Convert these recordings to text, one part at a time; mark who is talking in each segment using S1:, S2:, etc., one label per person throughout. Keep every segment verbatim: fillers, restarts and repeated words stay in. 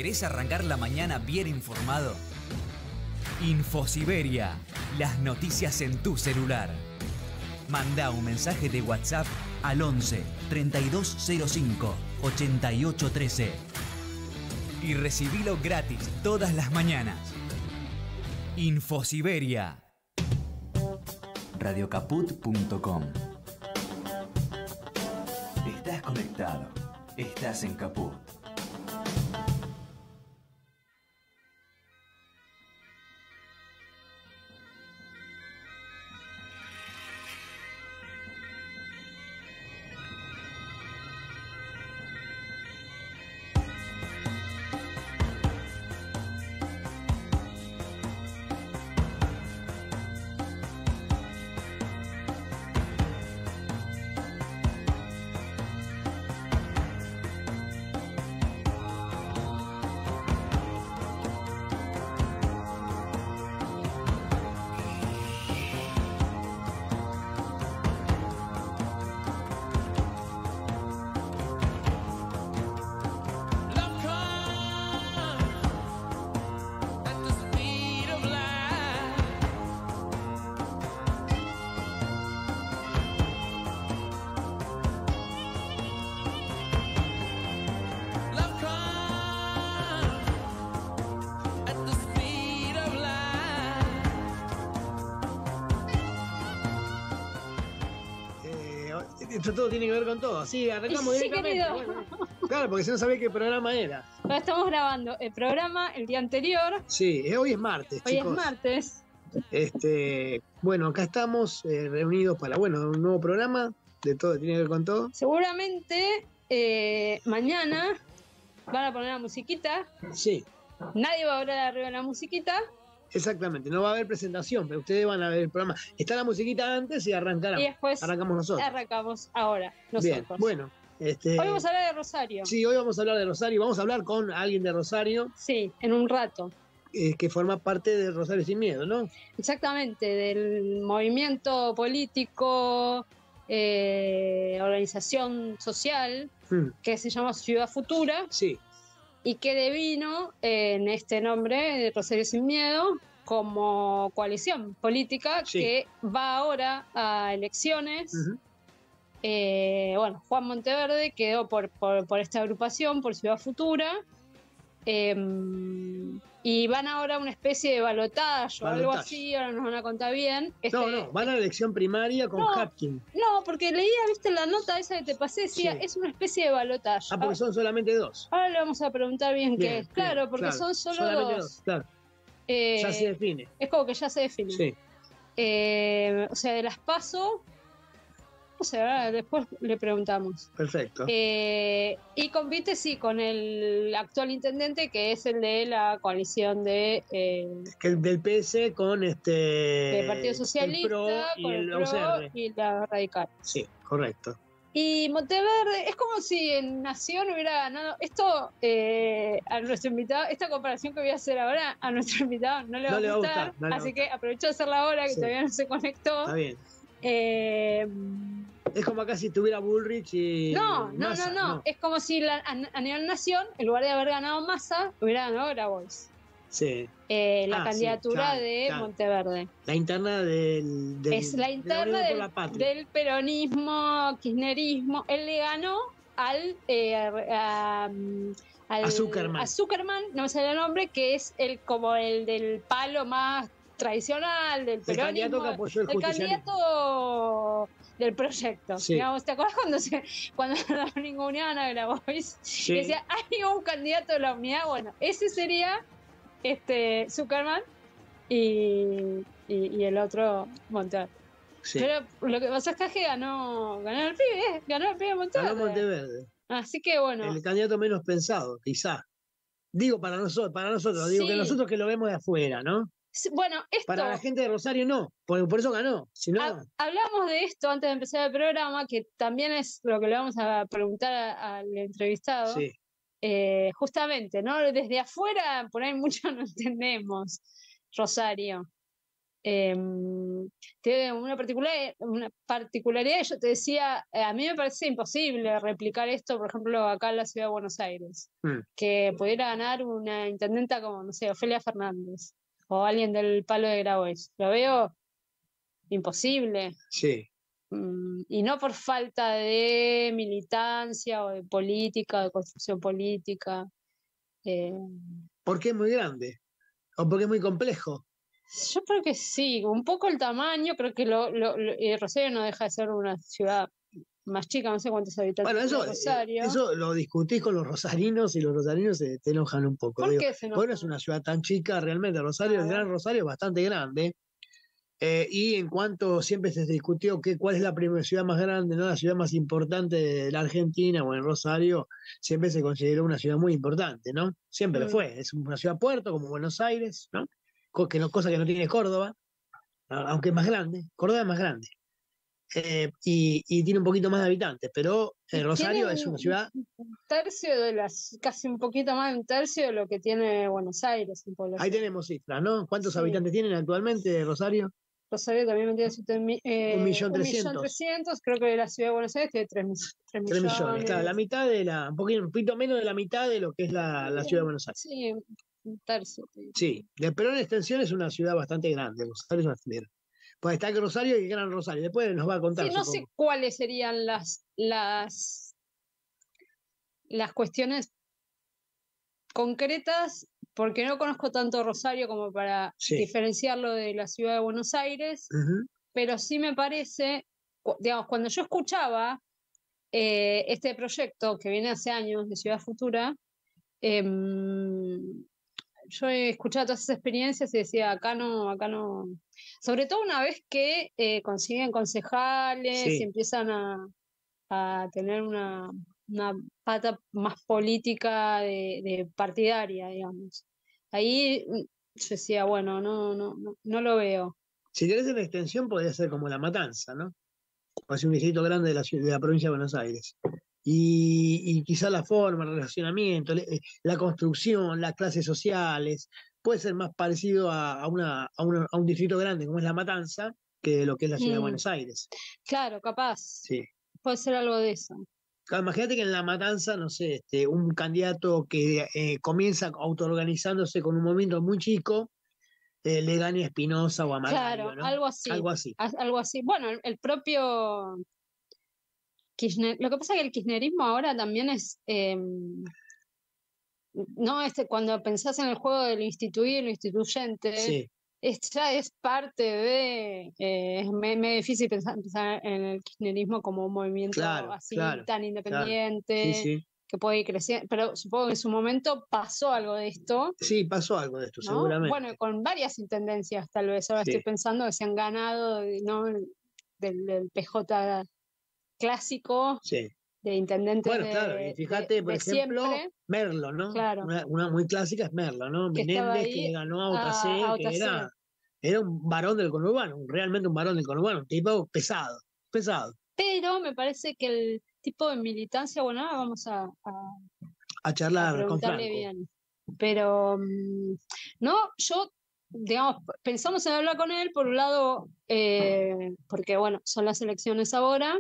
S1: ¿Querés arrancar la mañana bien informado? Infosiberia, las noticias en tu celular. Manda un mensaje de WhatsApp al once, treinta y dos cero cinco, ochenta y ocho trece y recibilo gratis todas las mañanas. Infosiberia. radiocaput punto com. Estás conectado. Estás en Caput.
S2: Esto todo tiene que ver con todo. Sí, arrancamos
S3: Sí,
S2: directamente. Bueno, claro, porque si no sabía qué programa era.
S3: Ahora estamos grabando el programa el día anterior.
S2: Sí, hoy es martes,
S3: Hoy
S2: chicos.
S3: es martes.
S2: Este, bueno, acá estamos eh, reunidos para, bueno, un nuevo programa de todo, tiene que ver con todo.
S3: Seguramente eh, mañana van a poner la musiquita.
S2: Sí.
S3: Nadie va a hablar arriba de la musiquita.
S2: Exactamente, no va a haber presentación, pero ustedes van a ver el programa. Está la musiquita antes y arrancará.
S3: Y después
S2: arrancamos nosotros.
S3: Arrancamos ahora, nosotros.
S2: Bien, bueno. Este,
S3: hoy vamos a hablar de Rosario.
S2: Sí, hoy vamos a hablar de Rosario. Vamos a hablar con alguien de Rosario.
S3: Sí, en un rato.
S2: Eh, que forma parte de Rosario Sin Miedo, ¿no?
S3: Exactamente, del movimiento político, eh, organización social, hmm. que se llama Ciudad Futura.
S2: Sí.
S3: Y que devino eh, en este nombre de Rosario Sin Miedo como coalición política, sí. que va ahora a elecciones. Uh-huh. eh, bueno, Juan Monteverde quedó por, por, por esta agrupación, por Ciudad Futura, eh, y van ahora a una especie de balotaje o algo así, ahora nos van a contar bien.
S2: Este, no, no, van a la elección primaria con
S3: no,
S2: Hapkin.
S3: No, porque leía, viste, la nota esa que te pasé, decía, sí. es una especie de balotaje.
S2: Ah, porque son solamente dos.
S3: Ahora le vamos a preguntar bien, bien qué es. Claro, porque claro. son solo
S2: solamente
S3: dos.
S2: dos. Claro.
S3: Eh,
S2: ya se define.
S3: Es como que ya se define.
S2: Sí.
S3: Eh, o sea, de las PASO, no sé, ahora después le preguntamos.
S2: Perfecto.
S3: Eh, y compite, sí, con el actual intendente, que es el de la coalición de... Eh,
S2: el del P S con este...
S3: El Partido Socialista,
S2: el PRO y
S3: con
S2: el,
S3: el PRO y la Radical.
S2: Sí, correcto.
S3: Y Monteverde, es como si en Nación hubiera ganado. Esto eh, a nuestro invitado, esta comparación que voy a hacer ahora, a nuestro invitado no le va, no a, le gustar, va a gustar. No así que aprovecho de hacerla ahora, que sí. todavía no se conectó.
S2: Está bien.
S3: Eh,
S2: es como acá si tuviera Bullrich y.
S3: No, no,
S2: Massa,
S3: no, no, no. Es como si la, a, a nivel Nación, en lugar de haber ganado Massa, hubiera ganado Grabois.
S2: Sí.
S3: Eh, la
S2: ah,
S3: candidatura
S2: sí, claro,
S3: de
S2: claro.
S3: Monteverde.
S2: La interna del, del
S3: es la interna
S2: de
S3: del,
S2: la
S3: del peronismo, kirchnerismo. Él le ganó al, eh, a, al
S2: a Zuckerman.
S3: a Zuckerman, no me sale el nombre, que es el como el del palo más tradicional del peronismo.
S2: El candidato que apoyó el,
S3: el candidato del proyecto.
S2: Sí.
S3: Digamos, ¿te acuerdas cuando se cuando la ninguneaban a Grabois? Sí. Y decía, hay un candidato de la unidad. Bueno, ese sería este Zuckerman y, y, y el otro Monteverde. Sí. Pero lo que pasa es que ganó, ganó el pibe, ¿eh? ganó el pibe Monteverde.
S2: Ganó Monteverde.
S3: Así que bueno.
S2: El candidato menos pensado, quizá. Digo para nosotros, para nosotros, sí. digo que nosotros que lo vemos de afuera, ¿no?
S3: Bueno, esto.
S2: Para la gente de Rosario no, por, por eso ganó. Si no...
S3: ha, hablamos de esto antes de empezar el programa, que también es lo que le vamos a preguntar a, al entrevistado.
S2: Sí.
S3: Eh, justamente, ¿no? Desde afuera, por ahí mucho no entendemos Rosario. eh, tiene una, particular, una particularidad. Yo te decía, eh, a mí me parece imposible replicar esto, por ejemplo, acá en la ciudad de Buenos Aires, mm. que pudiera ganar una intendenta como, no sé, Ofelia Fernández o alguien del Palo de Grabois. Lo veo imposible.
S2: Sí.
S3: Mm, y no por falta de militancia o de política, o de construcción política. Eh,
S2: porque es muy grande o porque es muy complejo.
S3: Yo creo que sí, un poco el tamaño, creo que lo, lo, lo, eh, Rosario no deja de ser una ciudad más chica, no sé cuántos habitantes
S2: bueno, eso,
S3: tiene Rosario.
S2: Eh, eso lo discutís con los rosarinos y los rosarinos se te enojan un poco.
S3: ¿Por
S2: digo,
S3: qué se enojan?
S2: Bueno, es una ciudad tan chica realmente, Rosario, ah, el Gran Rosario es bastante grande. Eh, y en cuanto siempre se discutió que cuál es la primera ciudad más grande, ¿no? La ciudad más importante de la Argentina, bueno, Rosario siempre se consideró una ciudad muy importante, ¿no? Siempre mm. lo fue, es una ciudad puerto como Buenos Aires, ¿no? Que no, cosa que no tiene Córdoba, aunque es más grande, Córdoba es más grande, eh, y, y tiene un poquito más de habitantes, pero eh, Rosario es una ciudad...
S3: Un tercio de las, casi un poquito más de un tercio de lo que tiene Buenos Aires en población.
S2: Ahí tenemos cifras, ¿no? ¿Cuántos sí. habitantes tienen actualmente Rosario?
S3: Rosario también tiene eh, un millón trescientos, creo que la ciudad de Buenos Aires tiene tres, tres,
S2: tres millones. millones. Claro, la mitad de la, un poquito, un poquito menos de la mitad de lo que es la, la ciudad de Buenos Aires.
S3: Sí, un tercio.
S2: Sí, pero en extensión es una ciudad bastante grande, Rosario es una ciudad. Pues está el Rosario y el Gran Rosario, después nos va a contar.
S3: Sí, no supongo. sé cuáles serían las, las, las cuestiones concretas, porque no conozco tanto Rosario como para sí. diferenciarlo de la ciudad de Buenos Aires, uh-huh. pero sí me parece, digamos, cuando yo escuchaba eh, este proyecto que viene hace años de Ciudad Futura, eh, yo he escuchado todas esas experiencias y decía, acá no, acá no, sobre todo una vez que eh, consiguen concejales sí. y empiezan a, a tener una... una pata más política de, de partidaria, digamos. Ahí yo decía, bueno, no, no, no, no lo veo.
S2: Si querés en extensión podría ser como La Matanza, ¿no? O sea, un distrito grande de la, de la provincia de Buenos Aires. Y, y quizá la forma, el relacionamiento, la construcción, las clases sociales, puede ser más parecido a, a, una, a, una, a un distrito grande como es La Matanza que lo que es la ciudad mm. de Buenos Aires.
S3: Claro, capaz.
S2: Sí.
S3: Puede ser algo de eso.
S2: Claro, imagínate que en La Matanza, no sé, este, un candidato que eh, comienza autoorganizándose con un movimiento muy chico, eh, le gane a Espinosa o a Margallo,
S3: claro,
S2: ¿no?
S3: algo así.
S2: Algo así.
S3: Algo así. Bueno, el, el propio Kirchner, lo que pasa es que el kirchnerismo ahora también es, eh, no, este, cuando pensás en el juego del instituir y lo instituyente, sí. es, ya es parte de, eh, es medio difícil pensar, pensar en el kirchnerismo como un movimiento
S2: claro,
S3: así
S2: claro,
S3: tan independiente,
S2: claro. Sí, sí.
S3: que puede ir creciendo, pero supongo que en su momento pasó algo de esto.
S2: Sí, pasó algo de esto,
S3: ¿no?
S2: seguramente.
S3: Bueno, con varias intendencias tal vez, ahora sí. estoy pensando que se han ganado, ¿no? del, del P J clásico,
S2: sí.
S3: de intendente.
S2: Bueno,
S3: de,
S2: claro, y fíjate,
S3: de,
S2: por
S3: de
S2: ejemplo,
S3: siempre.
S2: Merlo, ¿no?
S3: Claro.
S2: Una, una muy clásica es Merlo, ¿no?
S3: Que
S2: Menéndez, que le ganó a Otacé,
S3: a, a
S2: que era, era un varón del conurbano, realmente un varón del conurbano, un tipo pesado, pesado.
S3: Pero me parece que el tipo de militancia, bueno, ahora vamos a, a,
S2: a charlar
S3: a
S2: con Franco.
S3: Bien. Pero, no, yo, digamos, pensamos en hablar con él, por un lado, eh, porque, bueno, son las elecciones ahora.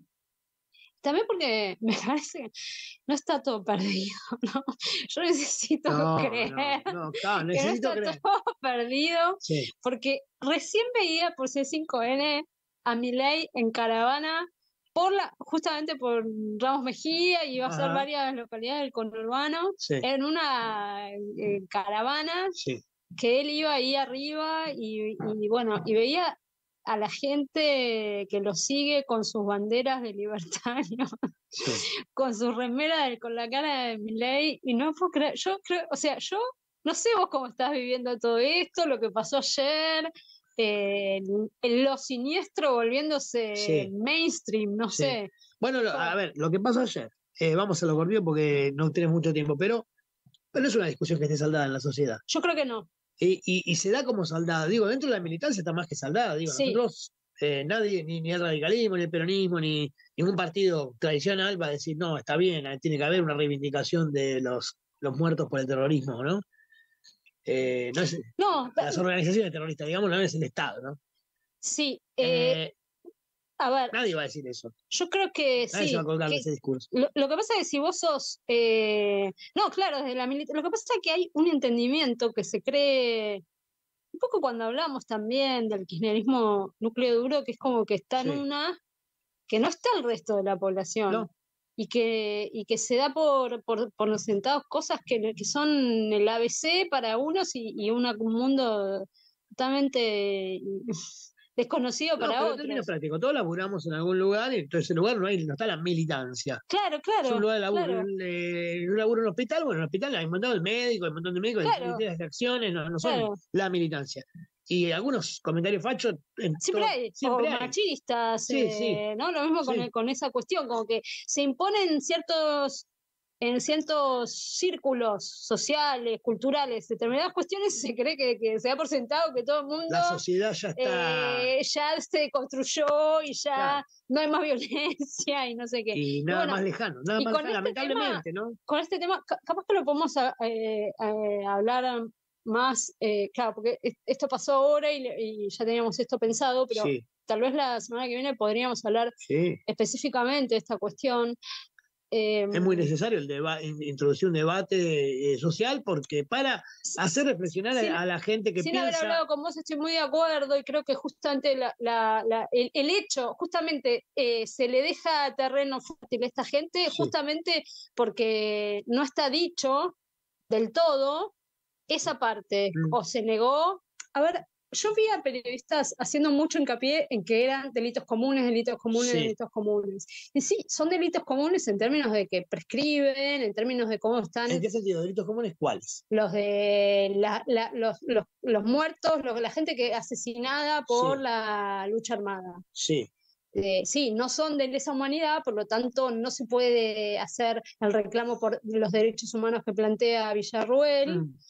S3: También porque me parece que no está todo perdido, ¿no? Yo necesito
S2: no,
S3: creer
S2: no, no, claro,
S3: necesito que no está
S2: creer.
S3: todo perdido,
S2: sí.
S3: porque recién veía por C cinco N a Milei en caravana, por la, justamente por Ramos Mejía, y iba a
S2: Ajá.
S3: ser varias localidades del conurbano,
S2: sí.
S3: en una eh, caravana,
S2: sí.
S3: que él iba ahí arriba, y, y bueno, y veía a la gente que lo sigue con sus banderas de libertario,
S2: sí.
S3: con sus remeras con la cara de Milei, y no puedo creer, yo creo, o sea, yo no sé vos cómo estás viviendo todo esto, lo que pasó ayer, eh, lo siniestro volviéndose
S2: sí.
S3: mainstream, no
S2: sí.
S3: sé.
S2: Bueno, lo, a ver, lo que pasó ayer, eh, vamos a lo corrido porque no tenés mucho tiempo, pero, pero no es una discusión que esté saldada en la sociedad.
S3: Yo creo que no.
S2: Y, y, y se da como saldada. Digo, dentro de la militancia está más que saldada. Digo,
S3: sí.
S2: nosotros, eh, nadie, ni, ni el radicalismo, ni el peronismo, ni ningún partido tradicional va a decir, no, está bien, tiene que haber una reivindicación de los, los muertos por el terrorismo, ¿no? Eh, no es,
S3: no,
S2: las organizaciones terroristas, digamos, no es el Estado, ¿no?
S3: Sí, eh, eh, a ver.
S2: Nadie va a decir eso.
S3: Yo creo que
S2: nadie
S3: sí.
S2: se va a colgar de ese discurso.
S3: Lo, lo que pasa es que si vos sos. Eh, no, claro, desde la militancia. Lo que pasa es que hay un entendimiento que se cree. Un poco cuando hablamos también del kirchnerismo núcleo duro, que es como que está en sí. una. que no está el resto de la población. No. Y que, y que se da por, por, por sentados cosas que, que son el A B C para unos y, y una, un mundo totalmente desconocido no, para pero otros. En términos
S2: prácticos, todos laburamos en algún lugar y en ese lugar no, hay, no está la militancia.
S3: Claro, claro.
S2: Es un lugar de laburo.
S3: Claro.
S2: En un laburo en un hospital, bueno, en el hospital hay un montón de médicos, hay un montón de médicos, claro. de, de acciones, no, no son claro. la militancia. Y algunos comentarios fachos.
S3: Siempre todo, hay, siempre o hay. machistas, sí, eh, sí. ¿no? Lo mismo con, sí. el, con esa cuestión, como que se imponen ciertos. En ciertos círculos sociales, culturales, determinadas cuestiones, se cree que, que se da por sentado que todo el mundo.
S2: La sociedad ya está.
S3: Eh, ya se construyó y ya claro. no hay más violencia y no sé qué.
S2: Y nada bueno, más lejano, nada más lejano, este lamentablemente,
S3: tema,
S2: ¿no?
S3: Con este tema, capaz que lo podemos eh, eh, hablar más, eh, claro, porque esto pasó ahora y, y ya teníamos esto pensado, pero sí. tal vez la semana que viene podríamos hablar
S2: sí.
S3: específicamente de esta cuestión.
S2: Eh, es muy necesario el deba introducir un debate eh, social porque para hacer reflexionar sin, a la gente que
S3: sin
S2: piensa...
S3: Sin haber hablado con vos estoy muy de acuerdo y creo que justamente la, la, la, el, el hecho, justamente eh, se le deja terreno fértil a esta gente sí. justamente porque no está dicho del todo esa parte mm. o se negó. A ver, yo vi a periodistas haciendo mucho hincapié en que eran delitos comunes, delitos comunes, sí. delitos comunes. Y sí, son delitos comunes en términos de que prescriben, en términos de cómo están...
S2: ¿En qué sentido? ¿Delitos comunes cuáles?
S3: Los de la, la, los, los, los muertos, los, la gente que asesinada por sí. la lucha armada.
S2: Sí.
S3: Eh, sí, no son de lesa humanidad, por lo tanto no se puede hacer el reclamo por los derechos humanos que plantea Villarruel. Mm.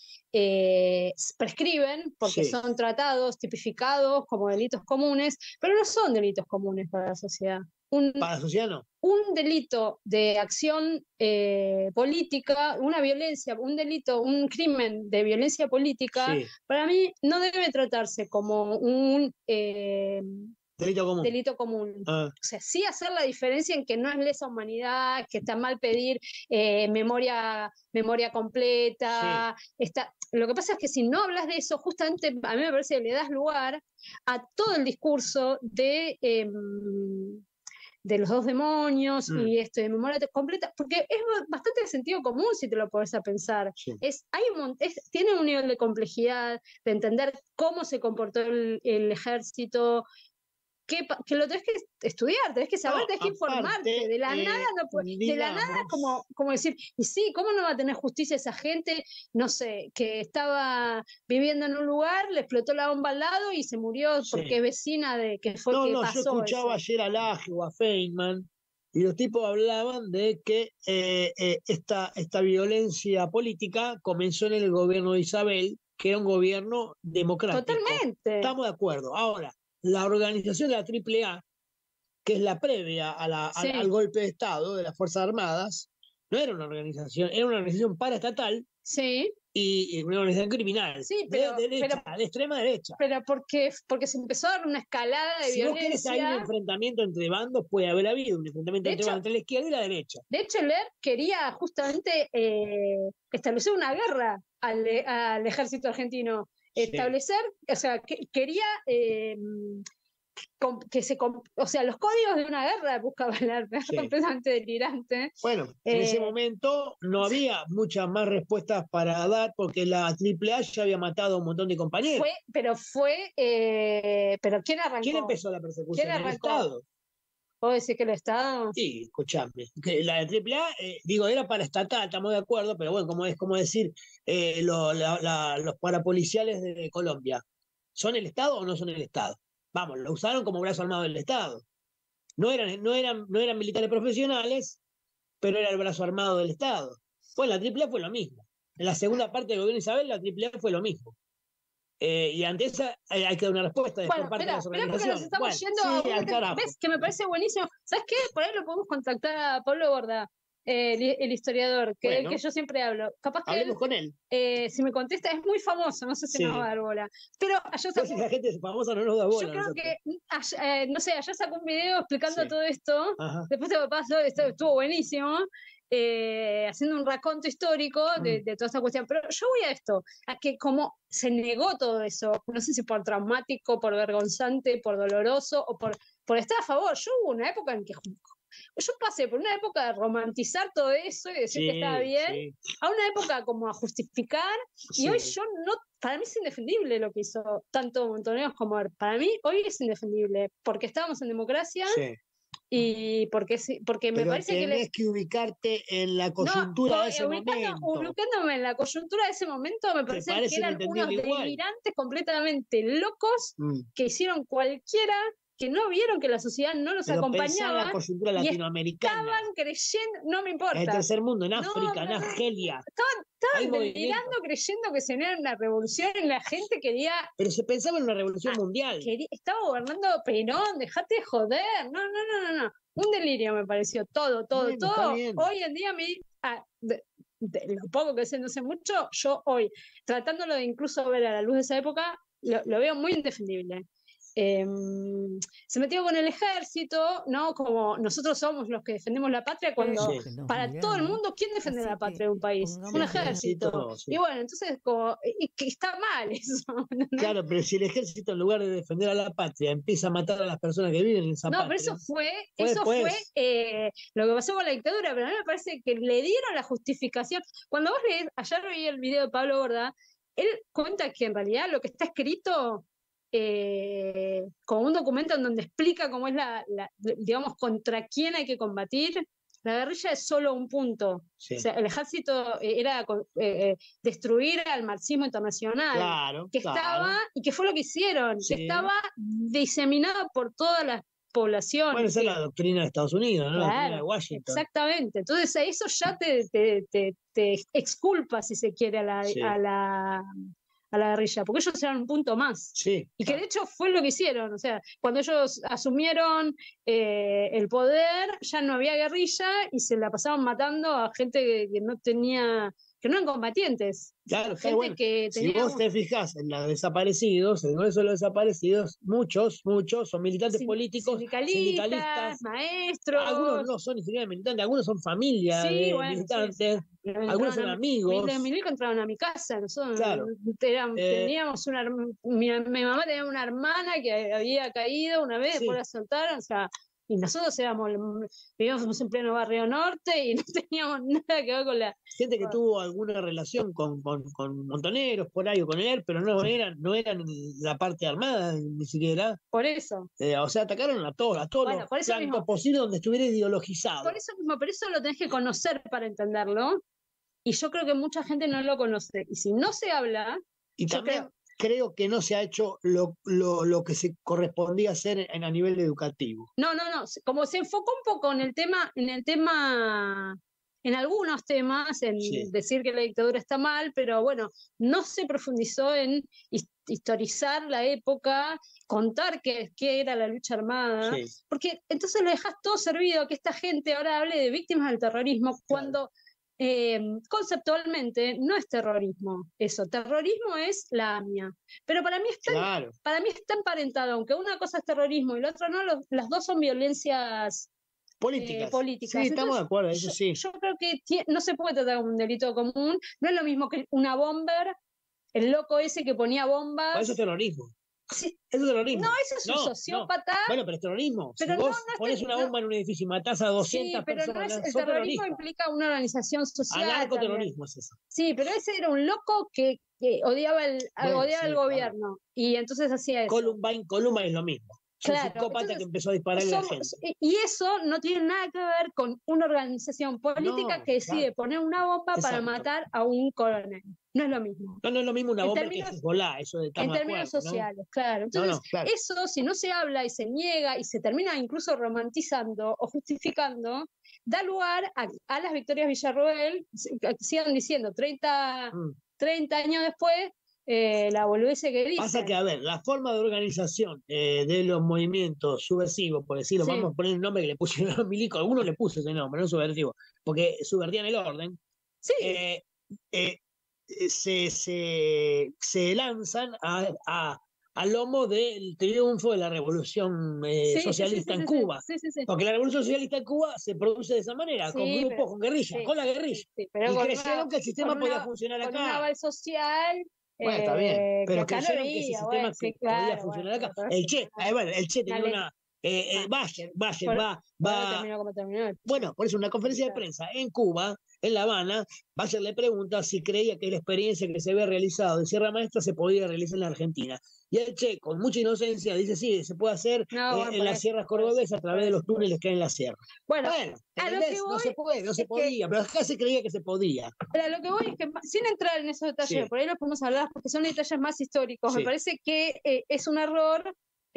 S3: Eh, prescriben porque sí. son tratados, tipificados como delitos comunes, pero no son delitos comunes para la sociedad. Un,
S2: ¿Para la sociedad no?
S3: Un delito de acción eh, política, una violencia, un delito, un crimen de violencia política, sí. para mí no debe tratarse como un... Eh,
S2: Delito común.
S3: Delito común.
S2: Ah.
S3: O sea, sí hacer la diferencia en que no es lesa humanidad, que está mal pedir eh, memoria, memoria completa. Sí. Está... Lo que pasa es que si no hablas de eso, justamente a mí me parece que le das lugar a todo el discurso de, eh, de los dos demonios mm. y esto de memoria completa, porque es bastante de sentido común si te lo pones a pensar.
S2: Sí.
S3: Es, hay un, es, tiene un nivel de complejidad, de entender cómo se comportó el, el ejército, Que, que lo tenés que estudiar, tenés que saber, no, tenés que informarte, de la eh, nada no puede, de la nada como, como decir, y sí, ¿cómo no va a tener justicia esa gente? No sé, que estaba viviendo en un lugar, le explotó la bomba al lado y se murió sí. porque es vecina de que fue
S2: no,
S3: que
S2: no,
S3: pasó.
S2: Yo escuchaba eso. ayer a Laje o a Feynman y los tipos hablaban de que eh, eh, esta, esta violencia política comenzó en el gobierno de Isabel, que era un gobierno democrático.
S3: Totalmente.
S2: Estamos de acuerdo. Ahora, la organización de la triple A, que es la previa a la, sí. al, al golpe de Estado de las Fuerzas Armadas, no era una organización, era una organización paraestatal
S3: sí.
S2: y, y una organización criminal,
S3: sí, pero,
S2: de, derecha,
S3: pero,
S2: de extrema derecha.
S3: Pero porque, porque se empezó a dar una escalada de
S2: si
S3: violencia.
S2: Si vos querés hay un enfrentamiento entre bandos, puede haber habido un enfrentamiento
S3: de
S2: entre,
S3: hecho,
S2: entre la izquierda y la derecha.
S3: De hecho, Ler quería justamente eh, establecer una guerra al, al ejército argentino. Establecer, sí. o sea, que, quería eh, que se, o sea, los códigos de una guerra buscaba la sí. completamente delirante.
S2: Bueno, en
S3: eh,
S2: ese momento no había muchas más respuestas para dar porque la triple A ya había matado a un montón de compañeros.
S3: Fue, pero fue, eh, pero ¿quién arrancó?
S2: ¿Quién empezó la persecución?
S3: ¿Quién
S2: arrancó? El Estado.
S3: ¿Puedo decir que el Estado?
S2: Sí, escuchame. La triple A, eh, digo, era para estatal, estamos de acuerdo, pero bueno, como es como decir eh, lo, la, la, los parapoliciales de Colombia. ¿Son el Estado o no son el Estado? Vamos, lo usaron como brazo armado del Estado. No eran, no eran, no eran militares profesionales, pero era el brazo armado del Estado. Bueno, la triple A fue lo mismo. En la segunda parte del gobierno de Isabel, la triple A fue lo mismo. Eh, y ante esa hay, hay que dar una respuesta
S3: bueno,
S2: por parte
S3: espera,
S2: de las organizaciones.
S3: Nos estamos
S2: bueno,
S3: yendo
S2: sí,
S3: a un, ¿ves? Que me parece buenísimo. ¿Sabes qué? Por ahí lo podemos contactar a Pablo Borda. eh, el, el historiador, que,
S2: Bueno,
S3: que yo siempre hablo. Capaz que
S2: hablemos
S3: él,
S2: con él.
S3: eh, si me contesta, es muy famoso, no sé si
S2: Sí.
S3: nos va a dar bola. Pero allá sacó,
S2: Si la gente famosa no nos da bola.
S3: yo creo
S2: nosotros.
S3: que, allá, eh, no sé, allá sacó un video explicando
S2: Sí.
S3: todo esto.
S2: Ajá.
S3: Después te lo paso, esto estuvo buenísimo. Eh, haciendo un raconto histórico de,
S2: Mm.
S3: de toda esta cuestión. Pero yo voy a esto, a que como se negó todo eso, no sé si por traumático, por vergonzante, por doloroso o por, por estar a favor. Yo hubo una época en que yo pasé por una época de romantizar todo eso y decir
S2: Sí,
S3: que estaba bien,
S2: sí.
S3: a una época como a justificar,
S2: Sí.
S3: y hoy yo no, para mí es indefendible lo que hizo tanto Montoneros como él. Para mí hoy es indefendible, porque estábamos en democracia.
S2: Sí.
S3: Y porque, porque me
S2: Pero
S3: parece que...
S2: tenés
S3: le...
S2: que ubicarte en la coyuntura
S3: no,
S2: de ese
S3: ubicando,
S2: momento.
S3: ubicándome en la coyuntura de ese momento, me parece,
S2: parece
S3: que eran unos
S2: igual?
S3: delirantes completamente locos
S2: Mm.
S3: que hicieron cualquiera, que no vieron que la sociedad no los
S2: Pero pensá en
S3: acompañaba.
S2: la coyuntura latinoamericana.
S3: Estaban creyendo, no me importa.
S2: En el tercer mundo, en
S3: No,
S2: África, en
S3: no, no.
S2: Argelia.
S3: Estaban,
S2: Hay
S3: estaban delirando,
S2: movimiento.
S3: creyendo que se era una revolución y la gente quería...
S2: Pero se pensaba en una revolución
S3: Ah,
S2: mundial.
S3: quería- estaba gobernando Perón, dejate de joder. No, no, no, no, no. Un delirio me pareció, todo, todo,
S2: Bueno, está
S3: todo.
S2: bien.
S3: Hoy en día, me, ah, de, de lo poco que sé, no sé mucho, yo hoy, tratándolo de incluso ver a la luz de esa época, lo, lo veo muy indefendible. Eh, se metió con el ejército, ¿no? Como nosotros somos los que defendemos la patria, cuando
S2: Sí.
S3: para todo el mundo, ¿quién defiende la patria de un país? Un ejército.
S2: Sí.
S3: Y bueno, entonces, como, y, que está mal eso. ¿No?
S2: Claro, pero si el ejército, en lugar de defender a la patria, empieza a matar a las personas que viven en esa
S3: no,
S2: patria.
S3: pero eso fue,
S2: fue
S3: eso
S2: después.
S3: fue eh, lo que pasó con la dictadura, pero a mí me parece que le dieron la justificación. Cuando vos lees, ayer vi el video de Pablo Borda, él cuenta que en realidad lo que está escrito eh, como un documento en donde explica cómo es la, la, digamos, contra quién hay que combatir. La guerrilla es solo un punto.
S2: Sí.
S3: O sea, el ejército era eh, destruir al marxismo internacional,
S2: claro,
S3: que
S2: claro.
S3: estaba, y que fue lo que hicieron,
S2: Sí.
S3: que estaba diseminado por todas las poblaciones.
S2: Bueno, esa es la doctrina de Estados Unidos, ¿no?
S3: Claro,
S2: la doctrina de Washington.
S3: Exactamente. Entonces, eso ya te, te, te, te exculpa, si se quiere, a la,
S2: sí.
S3: a la a la guerrilla, porque ellos eran un punto más.
S2: Sí,
S3: y
S2: claro.
S3: que de hecho fue lo que hicieron. O sea, cuando ellos asumieron eh, el poder, ya no había guerrilla y se la pasaban matando a gente que, que no tenía, que no eran combatientes.
S2: Claro,
S3: gente
S2: claro, bueno,
S3: que tenía
S2: si vos
S3: un...
S2: te fijás en los desaparecidos, en grueso de los desaparecidos, muchos, muchos son militantes
S3: Sin,
S2: políticos,
S3: sindicalistas,
S2: sindicalistas,
S3: maestros.
S2: Algunos no son ni siquiera militantes, algunos son familias
S3: sí,
S2: de
S3: bueno,
S2: militantes,
S3: sí.
S2: algunos son
S3: a,
S2: amigos.
S3: Los milicos entraron a mi casa, nosotros
S2: claro.
S3: Eran,
S2: eh,
S3: teníamos una, mi, mi mamá tenía una hermana que había caído una vez,
S2: sí.
S3: después la soltaron, o sea, y nosotros éramos, vivíamos en pleno barrio norte y no teníamos nada que ver con la...
S2: Gente que
S3: con...
S2: tuvo alguna relación con, con, con Montoneros, por ahí o con él, pero no eran, no eran la parte armada ni siquiera.
S3: Por eso.
S2: Eh, o sea, atacaron a todos, a todos
S3: bueno,
S2: los
S3: por eso
S2: flancos
S3: mismo.
S2: posibles donde estuviera ideologizado.
S3: Por eso mismo, pero eso lo tenés que conocer para entenderlo, y yo creo que mucha gente no lo conoce, y si no se habla...
S2: Y
S3: yo
S2: también...
S3: creo,
S2: creo que no se ha hecho lo, lo, lo que se correspondía hacer en, a nivel educativo.
S3: No, no, no. Como se enfocó un poco en el tema, en el tema, en algunos temas, en
S2: sí.
S3: decir que la dictadura está mal, pero bueno, no se profundizó en historizar la época, contar qué, qué era la lucha armada,
S2: sí.
S3: porque entonces le dejas todo servido que esta gente ahora hable de víctimas del terrorismo, claro. cuando Eh, conceptualmente no es terrorismo eso, terrorismo es la A M I A, pero para mí está,
S2: claro.
S3: para mí está emparentado, aunque una cosa es terrorismo y la otra no, los, las dos son violencias
S2: políticas.
S3: Eh, políticas.
S2: Sí, estamos
S3: Entonces,
S2: de acuerdo, eso
S3: yo,
S2: sí.
S3: Yo creo que tiene, no se puede tratar como un delito común, no es lo mismo que una bomber, el loco ese que ponía bombas.
S2: Por eso es terrorismo.
S3: Sí.
S2: Eso es terrorismo.
S3: No, eso es
S2: no,
S3: un sociópata.
S2: No. Bueno, pero es terrorismo.
S3: Pero
S2: si vos
S3: no, no
S2: pones
S3: es,
S2: una bomba no. en un edificio y matás a doscientas
S3: sí, pero
S2: personas,
S3: no es, el
S2: sos
S3: terrorismo implica una organización social.
S2: Anarcoterrorismo es eso.
S3: Sí, pero ese era un loco que, que odiaba el, bueno, odiaba sí, el gobierno. Claro. Y entonces hacía eso.
S2: Columbine, Columbine es lo mismo.
S3: Claro,
S2: un psicópata
S3: entonces,
S2: que empezó a dispararle
S3: somos,
S2: a la gente.
S3: Y eso no tiene nada que ver con una organización política no, que decide claro. poner una bomba Exacto. para matar a un coronel. No es lo mismo.
S2: No, no es lo mismo una
S3: en
S2: bomba
S3: términos,
S2: que Hezbollah, eso de
S3: En términos acuerdo, sociales, ¿no? Claro. Entonces, no, no, claro. eso, si no se habla y se niega y se termina incluso romantizando o justificando, da lugar a, a las Victorias Villarroel, sigan diciendo, treinta, mm. treinta años después, eh, la boludez que dice.
S2: Pasa que, a ver, la forma de organización eh, de los movimientos subversivos, por decirlo, sí. Vamos a poner el nombre que le pusieron a Milico, algunos le puso ese nombre, no subversivo, porque subvertían el orden.
S3: Sí.
S2: Eh, eh, se, se, se lanzan a, a, a lomo del triunfo de la revolución eh, sí, socialista sí, sí, en sí, Cuba.
S3: Sí, sí, sí.
S2: Porque la revolución socialista en Cuba se produce de esa manera, sí, con grupos, pero, con guerrilla, sí, con la guerrilla. Sí, sí, pero y creyeron una, que el sistema podía una, funcionar acá.
S3: Con un aval social.
S2: Bueno, está bien, pero
S3: que
S2: creyeron
S3: veía,
S2: que ese sistema
S3: bueno, sí, claro,
S2: podía funcionar
S3: bueno,
S2: acá. El Che, eh, bueno, el Che tenía una... Eh, eh, Bayer, Bayer
S3: por,
S2: va... va
S3: terminó como terminó.
S2: Bueno, por eso una conferencia de prensa en Cuba, en La Habana, Bayer le pregunta si creía que la experiencia que se había realizado en Sierra Maestra se podía realizar en la Argentina. Y el Che, con mucha inocencia, dice sí, se puede hacer no, eh, bueno, en las eso, sierras cordobesas a través de los túneles que hay en la sierra.
S3: Bueno,
S2: bueno
S3: a lo que voy
S2: no se puede, no se podía, que, pero acá se creía que se podía.
S3: Pero a lo que voy es que, sin entrar en esos detalles, sí. por ahí los podemos hablar porque son detalles más históricos, sí. me parece que eh, es un error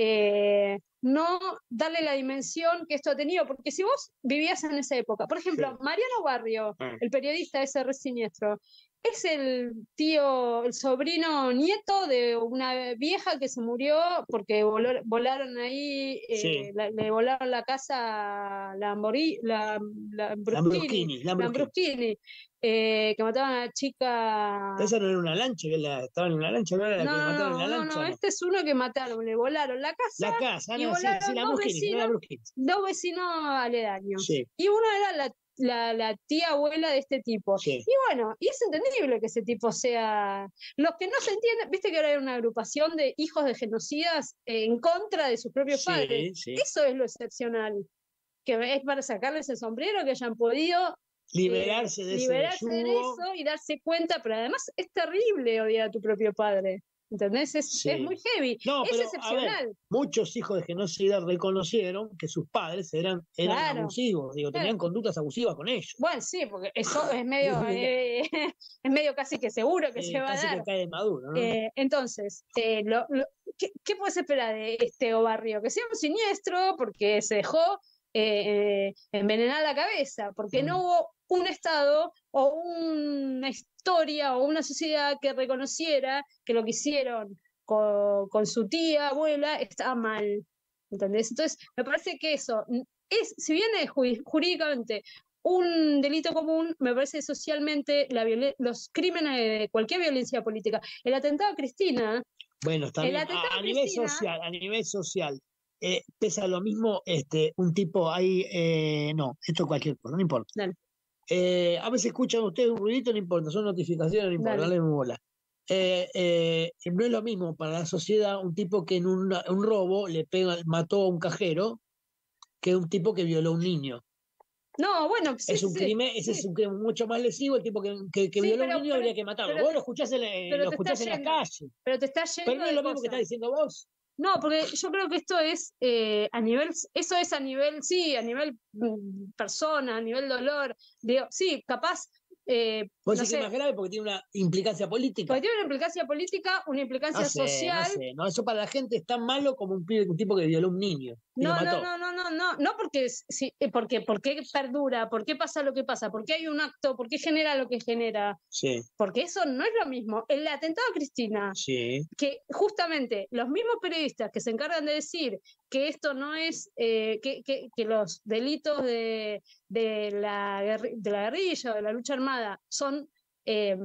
S3: eh, no darle la dimensión que esto ha tenido, porque si vos vivías en esa época, por ejemplo, sí. Mariano Barrio, ah. el periodista ese re siniestro, es el tío, el sobrino nieto de una vieja que se murió porque voló, volaron ahí, eh, sí. la, le volaron la casa a Lambori, la, la Lamborghini, Lamborghini eh, que mataban a la chica.
S2: Esa no era una lancha, que la, estaba en una lancha, no era la
S3: no,
S2: que la mataron
S3: no,
S2: en la lancha.
S3: No, no, no, este es uno que mataron, le volaron la casa.
S2: La casa,
S3: y
S2: no,
S3: volaron
S2: sí, sí,
S3: dos, vecinos,
S2: no
S3: dos vecinos aledaños.
S2: Sí.
S3: Y uno era la La, la tía abuela de este tipo.
S2: Sí.
S3: Y bueno, y es entendible que ese tipo sea... Los que no se entienden, viste que ahora hay una agrupación de hijos de genocidas en contra de sus propios
S2: sí,
S3: padres.
S2: Sí.
S3: Eso es lo excepcional. Que es para sacarles el sombrero, que hayan podido
S2: liberarse
S3: eh,
S2: de
S3: liberarse
S2: ese
S3: de eso y darse cuenta, pero además es terrible odiar a tu propio padre. ¿Entendés? Es,
S2: sí.
S3: es muy heavy.
S2: No,
S3: es
S2: pero,
S3: excepcional.
S2: Ver, muchos hijos de genocida reconocieron que sus padres eran, eran
S3: claro.
S2: abusivos, digo, tenían claro. conductas abusivas con ellos.
S3: Bueno, sí, porque eso es medio, eh, es medio casi que seguro que eh, se va
S2: casi
S3: a dar.
S2: Que cae de maduro, ¿no?
S3: Eh, entonces, eh, lo, lo, ¿qué, ¿qué puedes esperar de este barrio? Que sea un siniestro porque se dejó eh, envenenar la cabeza, porque mm. no hubo un Estado o una historia o una sociedad que reconociera que lo que hicieron con, con su tía, abuela, estaba mal. ¿Entendés? Entonces, me parece que eso, es, si bien es jurídicamente un delito común, me parece socialmente la los crímenes de cualquier violencia política. El atentado a Cristina.
S2: Bueno, también, a, a nivel Cristina, social, a nivel social. Eh, pesa lo mismo este, un tipo ahí, eh, no, esto cualquier cosa, no importa.
S3: Dale.
S2: Eh, a veces escuchan ustedes un ruidito, no importa, son notificaciones, no importa, dale, dale bola. Eh, eh, no es lo mismo para la sociedad un tipo que en un, un robo le pega, mató a un cajero que un tipo que violó a un niño.
S3: No, bueno, sí,
S2: es un
S3: sí,
S2: crimen, ese sí. es un crimen mucho más lesivo, el tipo que, que, que sí, violó a un niño pero, habría que matarlo. Vos lo escuchás en, lo escuchás en la calle.
S3: Pero te está yendo.
S2: Pero no es lo mismo
S3: cosa.
S2: que estás diciendo vos.
S3: No, porque yo creo que esto es eh, a nivel, eso es a nivel, sí, a nivel mm, persona, a nivel dolor. Digo, sí, capaz. Eh,
S2: Vos
S3: no
S2: decís
S3: sé,
S2: que es más grave porque tiene una implicancia política.
S3: Porque tiene una implicancia política, una implicancia
S2: no sé,
S3: social.
S2: No sé, no, eso para la gente es tan malo como un, un tipo que violó a un niño. Y
S3: no,
S2: lo mató.
S3: no, no, no, no, no, no porque, sí, porque, porque perdura, por qué pasa lo que pasa, por qué hay un acto, por qué genera lo que genera.
S2: Sí.
S3: Porque eso no es lo mismo. El atentado a Cristina,
S2: sí.
S3: que justamente los mismos periodistas que se encargan de decir que esto no es, eh, que, que, que los delitos de, de, la, de la guerrilla o de la lucha armada son eh,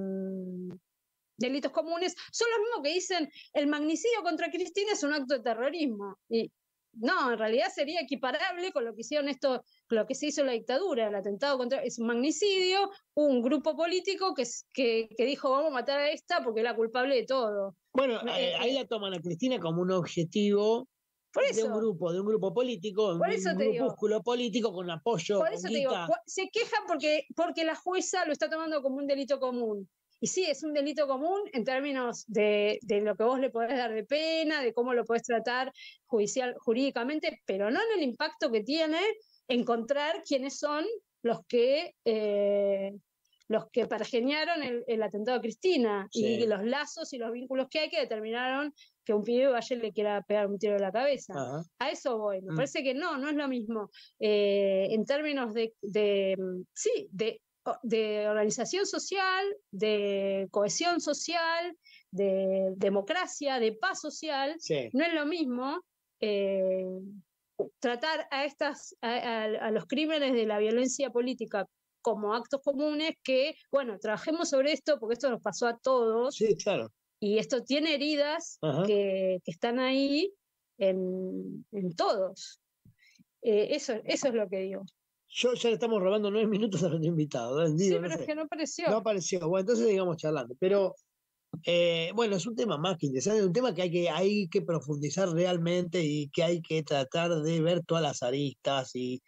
S3: delitos comunes, son los mismos que dicen el magnicidio contra Cristina es un acto de terrorismo. Y no, en realidad sería equiparable con lo que hicieron esto, lo que se hizo en la dictadura. El atentado contra es un magnicidio, un grupo político que, que, que dijo vamos a matar a esta porque es la culpable de todo.
S2: Bueno, eh, ahí la toman a Cristina como un objetivo
S3: por eso,
S2: de un grupo, de un grupo político,
S3: por
S2: un,
S3: eso
S2: un
S3: te
S2: grupúsculo
S3: digo,
S2: político con apoyo.
S3: Por eso
S2: con
S3: te
S2: guita.
S3: digo, se quejan porque, porque la jueza lo está tomando como un delito común. Y sí, es un delito común en términos de, de lo que vos le podés dar de pena, de cómo lo podés tratar judicial, jurídicamente, pero no en el impacto que tiene encontrar quiénes son los que eh, los que pergeñaron el, el atentado a Cristina, sí. Y los lazos y los vínculos que hay que determinaron que un pibe vaya y le quiera pegar un tiro en la cabeza. Ajá. A eso voy. Me mm. parece que no, no es lo mismo. Eh, en términos de, de sí, de de organización social, de cohesión social, de democracia, de paz social,
S2: sí.
S3: no es lo mismo eh, tratar a, estas, a, a, a los crímenes de la violencia política como actos comunes que, bueno, trabajemos sobre esto porque esto nos pasó a todos.
S2: Sí, claro.
S3: Y esto tiene heridas que, que están ahí en, en todos. Eh, eso, eso es lo que digo.
S2: Yo ya le estamos robando nueve minutos a nuestro invitado. ¿eh? Digo,
S3: sí, pero
S2: no sé.
S3: es que no apareció.
S2: No apareció. Bueno, entonces sigamos charlando. Pero, eh, bueno, es un tema más que interesante, es un tema que hay, que hay que profundizar realmente y que hay que tratar de ver todas las aristas y,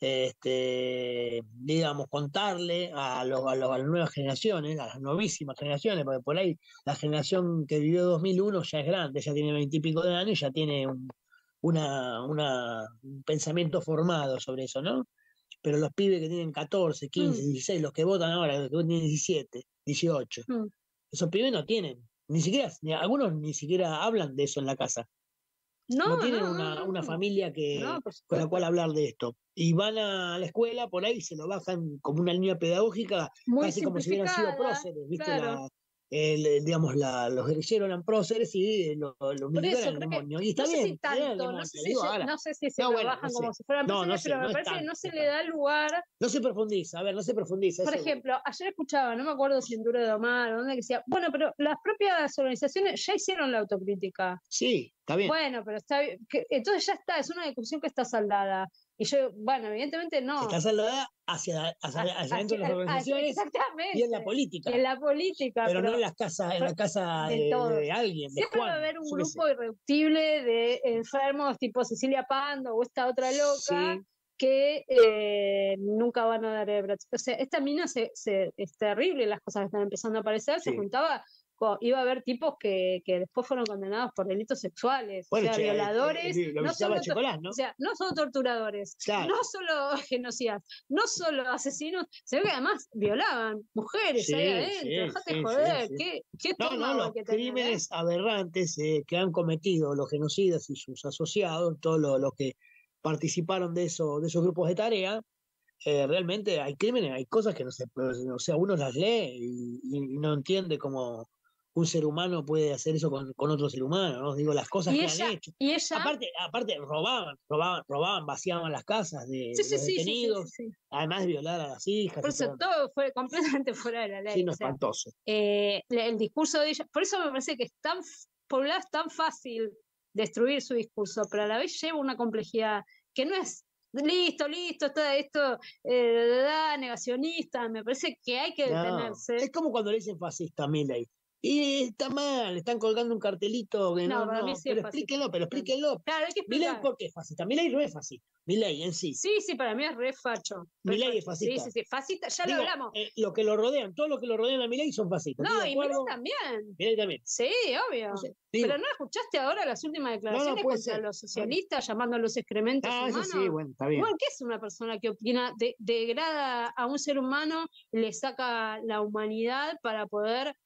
S2: este, digamos, contarle a, los, a, los, a las nuevas generaciones, a las novísimas generaciones, porque por ahí la generación que vivió dos mil uno ya es grande, ya tiene veintipico de años, ya tiene un, una, una, un pensamiento formado sobre eso, ¿no? Pero los pibes que tienen catorce, quince,
S3: Mm.
S2: dieciséis, los que votan ahora, los que tienen diecisiete, dieciocho,
S3: Mm.
S2: esos pibes no tienen, ni siquiera, ni, algunos ni siquiera hablan de eso en la casa.
S3: No,
S2: no tienen
S3: no,
S2: una,
S3: no,
S2: una
S3: no.
S2: familia que,
S3: No, por
S2: con la
S3: supuesto.
S2: cual hablar de esto. Y van a la escuela, por ahí se lo bajan como una línea pedagógica,
S3: Muy
S2: casi como si hubieran sido
S3: simplificada,
S2: próceres, ¿viste?
S3: claro.
S2: La, el, digamos, la, los guerrilleros eran próceres y los, los
S3: Por
S2: militares
S3: eso,
S2: eran
S3: creo que,
S2: demonios. Y está
S3: no sé
S2: bien,
S3: si
S2: eran
S3: tanto, no
S2: demonios,
S3: sé si,
S2: digo
S3: se,
S2: ahora.
S3: no sé si se
S2: No,
S3: lo
S2: bueno,
S3: bajan
S2: no
S3: como
S2: sé.
S3: si fueran
S2: No,
S3: próceres,
S2: no sé,
S3: pero me
S2: no es
S3: parece que
S2: tanto,
S3: no se
S2: no
S3: le
S2: es
S3: da lugar.
S2: No se profundiza, a ver, no se profundiza.
S3: Por
S2: eso
S3: ejemplo, ayer escuchaba, no me acuerdo si en Duro de Omar o dónde, que decía, bueno, pero las propias organizaciones ya hicieron la autocrítica.
S2: Sí, está bien.
S3: Bueno, pero está bien. Que, entonces ya está, es una discusión que está saldada. Y yo, bueno, evidentemente no.
S2: Está saldada hacia, hacia, hacia, hacia dentro de las organizaciones
S3: exactamente.
S2: y en la política.
S3: Y en la política.
S2: Pero,
S3: pero
S2: no en las casas, en la casa
S3: de,
S2: de,
S3: todos.
S2: de alguien, de
S3: Siempre
S2: Juan.
S3: va a haber un
S2: yo
S3: grupo irreductible de enfermos tipo Cecilia Pando o esta otra loca.
S2: Sí.
S3: que eh, nunca van a dar el brazo. O sea, esta mina se, se, es terrible, las cosas que están empezando a aparecer. Sí. Se juntaba, con, iba a haber tipos que, que después fueron condenados por delitos sexuales, bueno, o sea, che, violadores,
S2: eh, eh,
S3: no solo,
S2: Checolás, ¿no?
S3: O sea, no solo torturadores, claro. No solo genocidas, no solo asesinos, sino que además violaban mujeres sí, ahí adentro, sí, dejate sí, joder, sí, sí. ¿qué, qué
S2: no, no, los crímenes tener, eh? aberrantes eh, que han cometido los genocidas y sus asociados, todos los lo que participaron de, eso, de esos grupos de tarea, eh, realmente hay crímenes, hay cosas que no se pueden, o sea, uno las lee y, y no entiende cómo un ser humano puede hacer eso con, con otro ser humano, ¿no? Digo, las cosas que ella, han hecho.
S3: Y ella,
S2: aparte, aparte robaban, robaban, robaban, vaciaban las casas de
S3: sí, sí,
S2: los
S3: sí,
S2: detenidos,
S3: sí, sí, sí.
S2: además de violar a las hijas.
S3: Por eso todo, todo fue completamente fuera de la ley.
S2: Sí, no,
S3: o sea,
S2: espantoso.
S3: Eh, el discurso de ella, por eso me parece que es tan, por un lado es tan fácil destruir su discurso, pero a la vez lleva una complejidad que no es listo, listo, está esto eh, da, negacionista, me parece que hay que detenerse.
S2: No, es como cuando le dicen fascista a Milei. Y está mal, están colgando un cartelito que no,
S3: no,
S2: no,
S3: sí
S2: pero explíquenlo, pero explíquenlo.
S3: Claro, hay que explicar.
S2: Milei, ¿por qué es fascista? Milei no es fascista, Milei en sí.
S3: Sí, sí, para mí es re facho.
S2: Milei es fascista.
S3: Sí, sí, sí, fascista, ya
S2: Digo,
S3: lo hablamos.
S2: Eh, lo que lo rodean, todos los que lo rodean a Milei son fascistas.
S3: No, y Milei también.
S2: Milei también.
S3: Sí, obvio.
S2: No sé, digo,
S3: pero ¿no escuchaste ahora las últimas declaraciones
S2: no, no
S3: contra
S2: ser.
S3: los socialistas llamando a los excrementos
S2: ah,
S3: humanos?
S2: Eso sí, bueno, está bien.
S3: Bueno, ¿qué es una persona que opina, de, degrada a un ser humano, le saca la humanidad para poder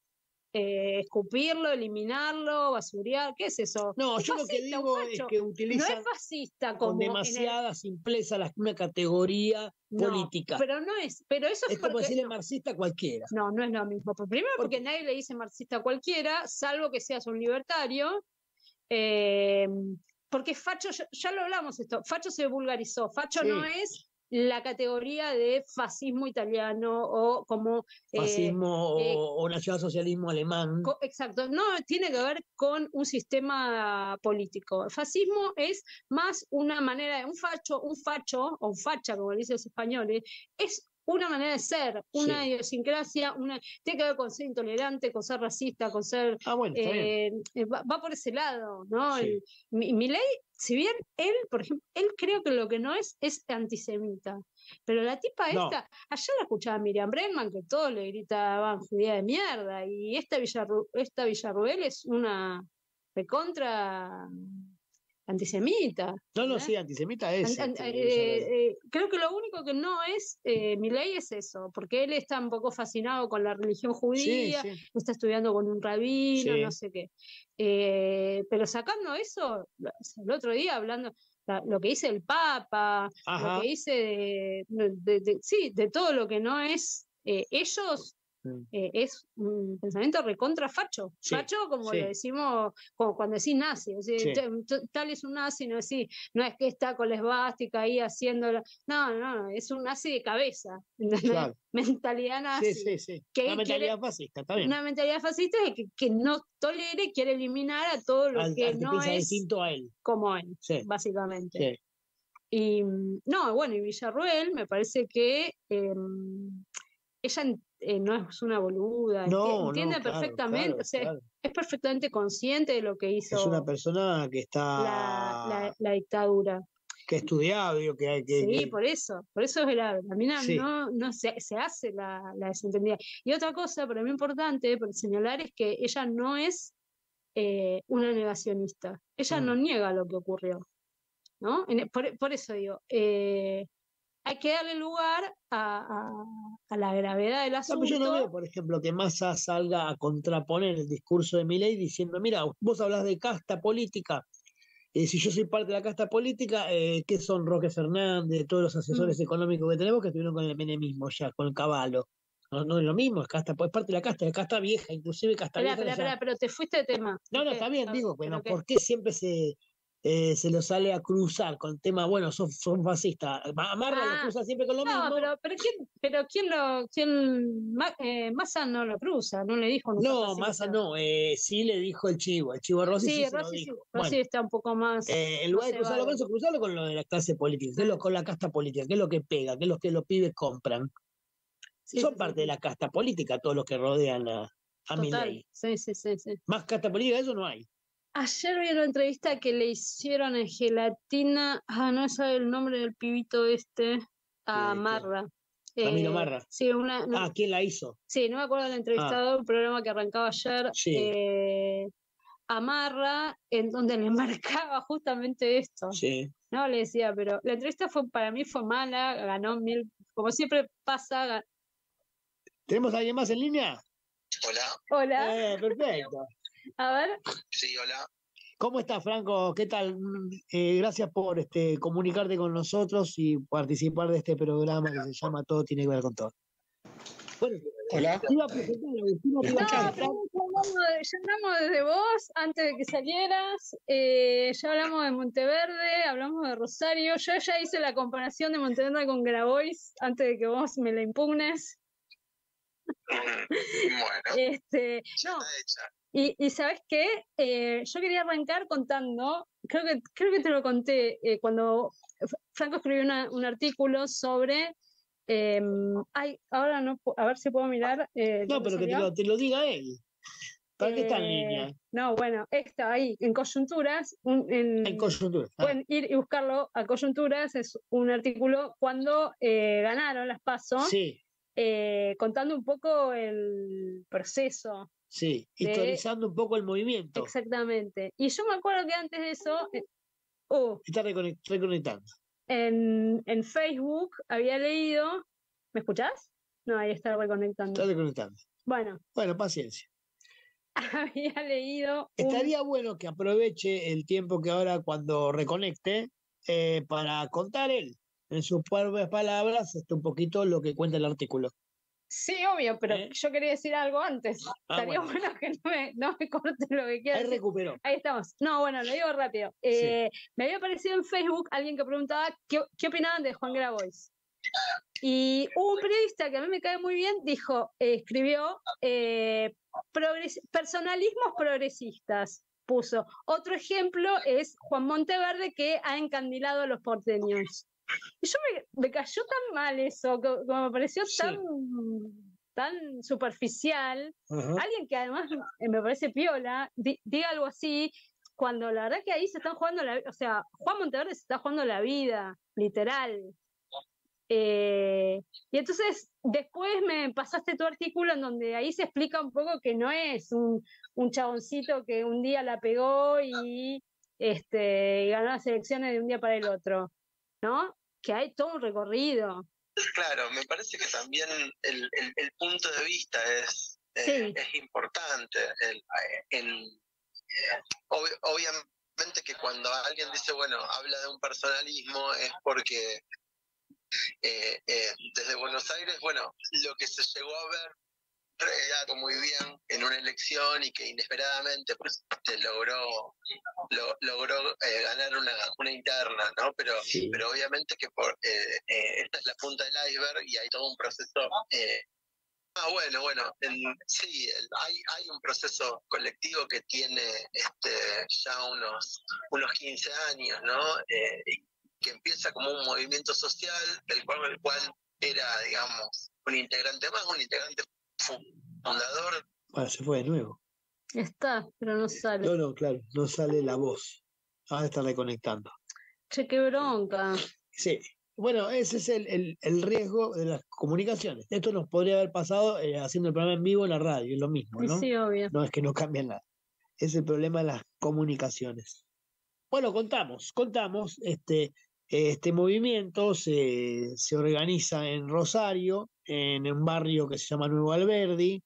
S3: eh, escupirlo, eliminarlo, basurear? ¿Qué es eso?
S2: No, yo fascista, lo que digo es que utilizan
S3: no es fascista como
S2: con demasiada el... simpleza la, una categoría
S3: no,
S2: política.
S3: Pero no es, pero eso es,
S2: es como
S3: porque,
S2: decirle
S3: no.
S2: marxista a cualquiera.
S3: No, no es lo mismo. Primero
S2: ¿Por
S3: porque nadie le dice marxista a cualquiera, salvo que seas un libertario. Eh, porque facho, ya, ya lo hablamos esto, facho se vulgarizó. Facho sí. no es la categoría de fascismo italiano o como
S2: fascismo
S3: eh,
S2: o, eh, o nacionalsocialismo alemán.
S3: Co, exacto, no tiene que ver con un sistema político. El fascismo es más una manera de un facho, un facho o un facha, como le dicen los españoles, es una manera de ser, una sí. idiosincrasia, una, tiene que ver con ser intolerante, con ser racista, con ser...
S2: Ah, bueno, está
S3: eh, bien. Va, va por ese lado, ¿no?
S2: Sí.
S3: El, mi, Milei, si bien él, por ejemplo, él creo que lo que no es, es antisemita. Pero la tipa
S2: no.
S3: esta, ayer la escuchaba a Miriam Bregman, que todos le gritaban judía de mierda, y esta, Villarru, esta Villarruel es una recontra antisemita.
S2: No, no, ¿eh? Sí, antisemita es.
S3: An, an, eh, eh, creo que lo único que no es eh, Milei es eso, porque él está un poco fascinado con la religión judía, sí, sí. está estudiando con un rabino, sí. no sé qué. Eh, pero sacando eso, el otro día hablando, la, lo que dice el Papa, Ajá. lo que dice de, de, de, de, sí, de todo lo que no es eh, ellos,
S2: Mm.
S3: Eh, es un pensamiento recontra facho.
S2: Sí,
S3: facho como
S2: sí.
S3: le decimos, como cuando decís nazi. O sea,
S2: Sí.
S3: tal es un nazi, no, es, no es que está con la esvástica ahí haciéndolo. No, no, es un nazi de cabeza.
S2: Claro.
S3: Mentalidad nazi.
S2: Sí, sí, sí.
S3: Que
S2: una mentalidad
S3: quiere,
S2: fascista, está bien.
S3: una mentalidad fascista es que, que no tolere, quiere eliminar a todo lo
S2: al,
S3: que,
S2: al que
S3: no
S2: piensa
S3: es
S2: distinto a él.
S3: como él,
S2: Sí.
S3: básicamente.
S2: Sí.
S3: Y no, bueno, y Villarruel me parece que eh, ella eh, no es una boluda,
S2: No,
S3: entiende
S2: no, claro,
S3: perfectamente,
S2: claro,
S3: o sea,
S2: claro.
S3: es perfectamente consciente de lo que hizo
S2: Es una persona que está
S3: la, la, la dictadura.
S2: Que ha estudiado, digo, que hay que.
S3: Sí,
S2: que...
S3: por eso, por eso es grave. La mina
S2: sí.
S3: no, no se, se hace la, la desentendida. Y otra cosa para mí importante por señalar es que ella no es eh, una negacionista. Ella mm. no niega lo que ocurrió. ¿No? Por, por eso digo, eh, hay que darle lugar a, a, a la gravedad del asunto.
S2: No, yo no veo, por ejemplo, que Massa salga a contraponer el discurso de Milei diciendo, mira, vos hablas de casta política, eh, si yo soy parte de la casta política, eh, ¿qué son Roque Fernández, todos los asesores mm. económicos que tenemos que estuvieron con el menemismo ya, con el Caballo? No, no es lo mismo, es casta, es parte de la casta, es casta vieja, inclusive casta
S3: espera,
S2: vieja.
S3: Espera, espera, pero te fuiste de tema.
S2: No, no, está bien, digo, bueno, ¿por qué siempre se... Eh, se lo sale a cruzar con el tema, bueno, son, son fascistas. Amarra ah, lo cruza siempre con lo
S3: no,
S2: mismo.
S3: Pero, pero, ¿quién, pero quién lo, quién, eh, Massa no lo cruza, no le dijo.
S2: No, Massa no, eh, sí le dijo el chivo, el chivo Rossi sí, sí Rossi,
S3: sí,
S2: Rossi
S3: bueno, está un poco más.
S2: Eh, en lugar de cruzarlo con eso, cruzarlo con lo de la clase política, que es lo, con la casta política, que es lo que pega, que es lo que los pibes compran. Sí, son sí, parte sí. de la casta política, todos los que rodean a, a Milei.
S3: Sí, sí, sí, sí.
S2: Más casta política de eso no hay.
S3: Ayer vi una entrevista que le hicieron en Gelatina, ah, no sabe el nombre del pibito este, a Marra.
S2: Camilo eh, Marra.
S3: Sí, una, no,
S2: ah, ¿quién la hizo?
S3: Sí, no me acuerdo del entrevistador, ah. un programa que arrancaba ayer,
S2: sí.
S3: eh, a Marra, en donde le marcaba justamente esto.
S2: Sí.
S3: No, le decía, pero la entrevista fue para mí fue mala, ganó mil, como siempre pasa. Gan...
S2: ¿Tenemos a alguien más en línea?
S4: Hola.
S3: Hola.
S2: Eh, perfecto.
S3: A ver.
S4: Sí, hola.
S2: ¿Cómo estás, Franco? ¿Qué tal? Eh, gracias por este, comunicarte con nosotros y participar de este programa que se llama Todo tiene que ver con todo.
S4: Bueno, hola.
S3: Iba a presentar, Agustina, no, pero ya hablamos desde vos, antes de que salieras, eh, ya hablamos de Monteverde, hablamos de Rosario, yo ya hice la comparación de Monteverde con Grabois antes de que vos me la impugnes.
S4: Bueno,
S3: este,
S4: ya
S3: no.
S4: está hecha.
S3: Y, y ¿sabes qué? Eh, yo quería arrancar contando, creo que, creo que te lo conté, eh, cuando Franco escribió una, un artículo sobre, eh, ay, ahora no, a ver si puedo mirar. Eh,
S2: no, pero que te lo, te lo diga él. ¿Para eh, qué está en línea?
S3: No, bueno, está ahí, en Coyunturas. Un, en,
S2: en Coyunturas. Ah.
S3: Pueden ir y buscarlo a Coyunturas, es un artículo cuando eh, ganaron las PASO,
S2: sí.
S3: eh, contando un poco el proceso.
S2: Sí, historizando de... un poco el movimiento.
S3: Exactamente. Y yo me acuerdo que antes de eso... Eh, oh,
S2: está reconectando.
S3: En, en Facebook había leído... ¿Me escuchás? No, ahí está reconectando.
S2: Está reconectando.
S3: Bueno.
S2: Bueno, paciencia.
S3: Había leído...
S2: Estaría
S3: un...
S2: bueno que aproveche el tiempo que ahora cuando reconecte eh, para contar él, en sus propias palabras, este, un poquito lo que cuenta el artículo.
S3: Sí, obvio, pero ¿Eh? yo quería decir algo antes. Ah, Estaría bueno, bueno que no me, no me corte lo que quiera
S2: Ahí
S3: decir.
S2: recuperó.
S3: Ahí estamos. No, bueno, lo digo rápido. Eh, sí. Me había aparecido en Facebook alguien que preguntaba qué, qué opinaban de Juan Grabois. Y un periodista que a mí me cae muy bien dijo, eh, escribió eh, progres personalismos progresistas. Puso. Otro ejemplo es Juan Monteverde, que ha encandilado a los porteños. Y yo me, me cayó tan mal eso, como me pareció sí. tan, tan superficial. Uh-huh. Alguien que además me parece piola, di, diga algo así, cuando la verdad que ahí se están jugando la vida, o sea, Juan Monteverde se está jugando la vida, literal. Eh, y entonces después me pasaste tu artículo en donde ahí se explica un poco que no es un, un chaboncito que un día la pegó y este, ganó las elecciones de un día para el otro, ¿no? Que hay todo un recorrido.
S4: Claro, me parece que también el, el, el punto de vista es,
S3: sí.
S4: eh, es importante. El, el, eh, ob, obviamente que cuando alguien dice, bueno, habla de un personalismo es porque eh, eh, desde Buenos Aires, bueno, lo que se llegó a ver muy bien en una elección y que inesperadamente pues te logró lo, logró eh, ganar una, una interna, ¿no? Pero,
S2: sí.
S4: pero obviamente que por eh, eh, esta es la punta del iceberg y hay todo un proceso. Eh, ah, bueno, bueno, en, sí, el, hay, hay un proceso colectivo que tiene este, ya unos, unos quince años, ¿no? Eh, que empieza como un movimiento social del cual, el cual era, digamos, un integrante más, un integrante fundador.
S2: Bueno, se fue de nuevo.
S3: Está, pero no sale.
S2: No, no, claro, no sale la voz. Ahora está reconectando.
S3: Che, qué bronca.
S2: Sí, bueno, ese es el, el, el riesgo de las comunicaciones. Esto nos podría haber pasado eh, haciendo el programa en vivo en la radio, es lo mismo, ¿no?
S3: Sí, obvio.
S2: No es que no cambia nada. Es el problema de las comunicaciones. Bueno, contamos, contamos, este, este movimiento se, se organiza en Rosario, en un barrio que se llama Nuevo Alberdi,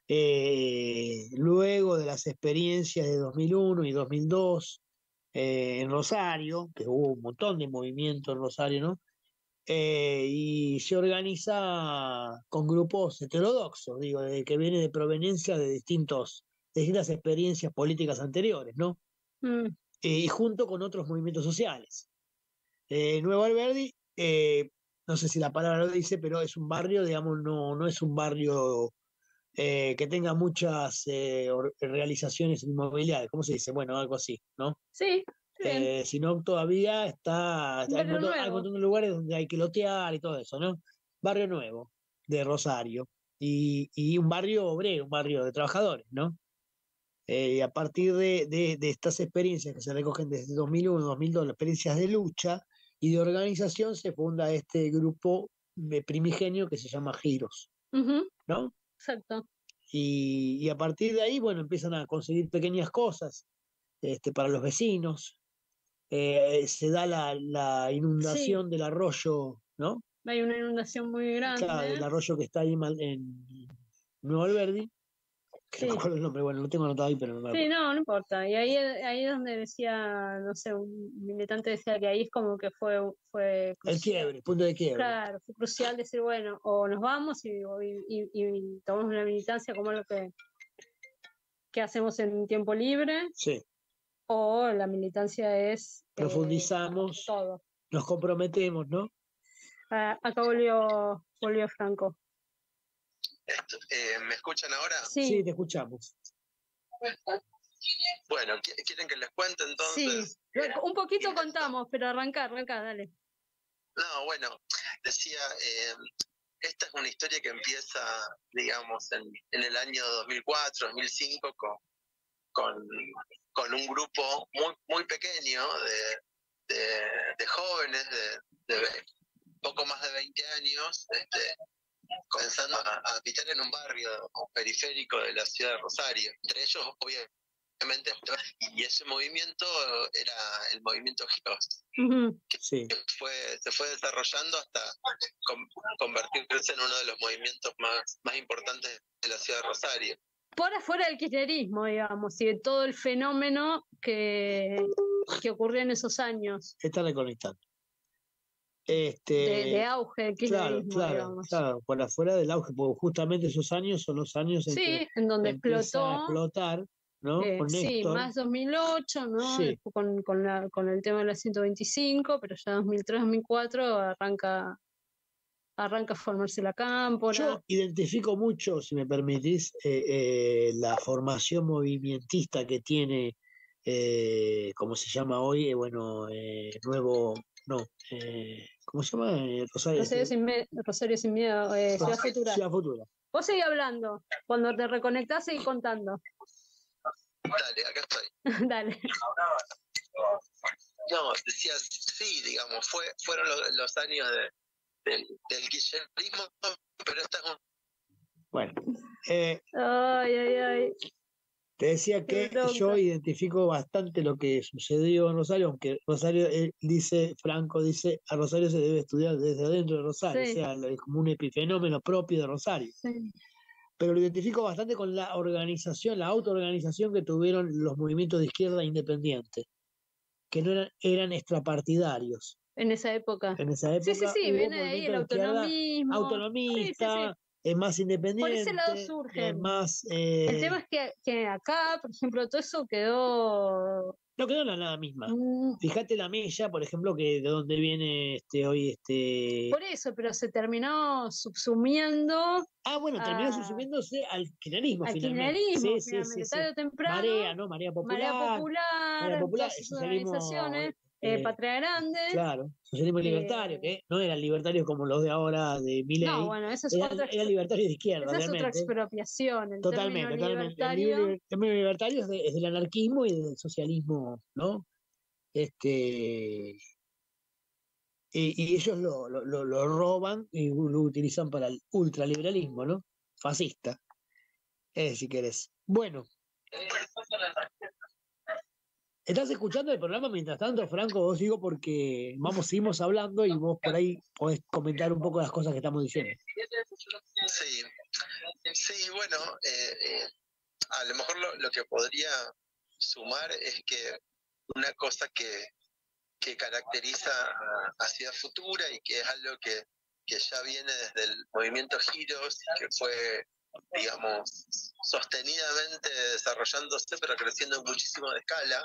S2: eh, luego de las experiencias de dos mil uno y dos mil dos eh, en Rosario, que hubo un montón de movimiento en Rosario, ¿no? Eh, y se organiza con grupos heterodoxos, digo, de, que viene de proveniencia de distintos, de distintas experiencias políticas anteriores, ¿no?
S3: Mm.
S2: Eh, y junto con otros movimientos sociales. Eh, Nuevo Alberdi, eh, no sé si la palabra lo dice, pero es un barrio, digamos, no, no es un barrio eh, que tenga muchas eh, realizaciones inmobiliarias, ¿cómo se dice? Bueno, algo así, ¿no?
S3: Sí, bien.
S2: Eh, sino todavía está, hay un, montón, hay un montón de lugares donde hay que lotear y todo eso, ¿no? Barrio Nuevo de Rosario y, y un barrio obrero, un barrio de trabajadores, ¿no? Eh, a partir de, de, de estas experiencias que se recogen desde dos mil uno, dos mil dos, las experiencias de lucha y de organización, se funda este grupo de primigenio que se llama Giros,
S3: uh-huh.
S2: ¿no?
S3: Exacto.
S2: Y, y a partir de ahí, bueno, empiezan a conseguir pequeñas cosas este, para los vecinos. Eh, se da la, la inundación sí. del arroyo, ¿no?
S3: Hay una inundación muy grande.
S2: Claro, del arroyo que está ahí en Nuevo Alberdi. Que sí. No me acuerdo el nombre, bueno, lo tengo anotado ahí, pero no me acuerdo.
S3: Sí, no, no importa. Y ahí, ahí es donde decía, no sé, un militante decía que ahí es como que fue... fue
S2: crucial. El quiebre, punto de quiebre.
S3: Claro, fue crucial decir, bueno, o nos vamos y, y, y, y tomamos una militancia como lo que, que hacemos en tiempo libre.
S2: Sí.
S3: O la militancia es...
S2: Profundizamos,
S3: eh, todo.
S2: Nos comprometemos, ¿no?
S3: Ah, acá volvió, volvió Franco.
S4: Eh, ¿Me escuchan ahora?
S3: Sí.
S2: Sí, te escuchamos.
S4: Bueno, ¿quieren que les cuente entonces?
S3: Sí, un poquito contamos, pero arranca, arranca, dale.
S4: No, bueno, decía, eh, esta es una historia que empieza, digamos, en, en el año dos mil cuatro, dos mil cinco, con, con, con un grupo muy, muy pequeño de, de, de jóvenes, de, de poco más de veinte años, este, comenzando a, a habitar en un barrio periférico de la ciudad de Rosario. Entre ellos, obviamente, y ese movimiento era el movimiento Giros,
S3: uh-huh.
S4: que
S2: sí.
S4: fue, se fue desarrollando hasta con, convertirse en uno de los movimientos más, más importantes de la ciudad de Rosario.
S3: Por afuera del kirchnerismo, digamos, y de todo el fenómeno que, que ocurrió en esos años.
S2: Está reconectando. Este,
S3: de, de auge del kirchnerismo,
S2: claro, claro,
S3: digamos.
S2: Claro, por afuera del auge, porque justamente esos años son los años en
S3: sí,
S2: que
S3: en donde
S2: empieza
S3: explotó,
S2: a explotar, ¿no?
S3: Eh,
S2: con
S3: sí, más dos mil ocho, ¿no?
S2: Sí.
S3: Con, con, la, con el tema de la ciento veinticinco, pero ya dos mil tres, dos mil cuatro arranca, arranca a formarse la cámpora.
S2: Yo identifico mucho, si me permitís, eh, eh, la formación movimentista que tiene, eh, ¿cómo se llama hoy? Eh, bueno, eh, nuevo, no, eh, ¿cómo se llama? Eh, Rosario,
S3: Rosario, sin me, Rosario sin miedo, eh, Ciudad Futura.
S2: Ciudad Futura.
S3: Vos seguís hablando, cuando te reconectás seguís contando.
S4: Dale, acá estoy.
S3: Dale.
S4: No, decías, sí, digamos, fue, fueron los, los años de, de, del kirchnerismo, pero esta es un...
S2: Bueno. Eh,
S3: ay, ay, ay.
S2: Te decía que yo identifico bastante lo que sucedió en Rosario, aunque Rosario, él dice, Franco dice, a Rosario se debe estudiar desde adentro de Rosario, sí. O sea, es como un epifenómeno propio de Rosario.
S3: Sí.
S2: Pero lo identifico bastante con la organización, la autoorganización que tuvieron los movimientos de izquierda independientes, que no eran, eran extrapartidarios.
S3: En esa época.
S2: En esa época.
S3: Sí, sí, sí, viene de ahí el autonomismo.
S2: Autonomista, sí, sí, sí. es más independiente.
S3: Por ese lado surge.
S2: Es más, eh...
S3: El tema es que, que acá, por ejemplo, todo eso quedó...
S2: No quedó la nada misma. Mm. Fíjate la Mella, por ejemplo, que de dónde viene este hoy este.
S3: Por eso, pero se terminó subsumiendo.
S2: Ah, bueno, terminó a... subsumiéndose al kirchnerismo
S3: al
S2: finalmente.
S3: kirchnerismo,
S2: sí,
S3: finalmente.
S2: Sí, sí,
S3: Tarde
S2: sí.
S3: o temprano.
S2: Marea, ¿no? Marea Popular.
S3: Marea Popular.
S2: Marea Popular,
S3: todas esas
S2: socialismo,
S3: organizaciones.
S2: Eh,
S3: eh, Patria Grande.
S2: Claro, socialismo eh, libertario, que no eran libertarios como los de ahora de Milei.
S3: No, bueno, eso es
S2: eran,
S3: otra.
S2: Eran libertarios de izquierda,
S3: esa
S2: realmente.
S3: es otra expropiación. El
S2: totalmente,
S3: término
S2: totalmente.
S3: Libertario.
S2: El término libertario es, de, es del anarquismo y del socialismo, ¿no? Este. Y, y ellos lo, lo, lo roban y lo utilizan para el ultraliberalismo, ¿no? Fascista. Eh, si querés. Bueno. ¿Estás escuchando el programa mientras tanto, Franco? Vos digo porque vamos, seguimos hablando y vos por ahí podés comentar un poco las cosas que estamos diciendo.
S4: Sí, sí, bueno, eh, eh, a lo mejor lo, lo que podría sumar es que una cosa que, que caracteriza a, a Ciudad Futura y que es algo que, que ya viene desde el movimiento Giros, que fue, digamos, sostenidamente desarrollándose, pero creciendo muchísimo de escala,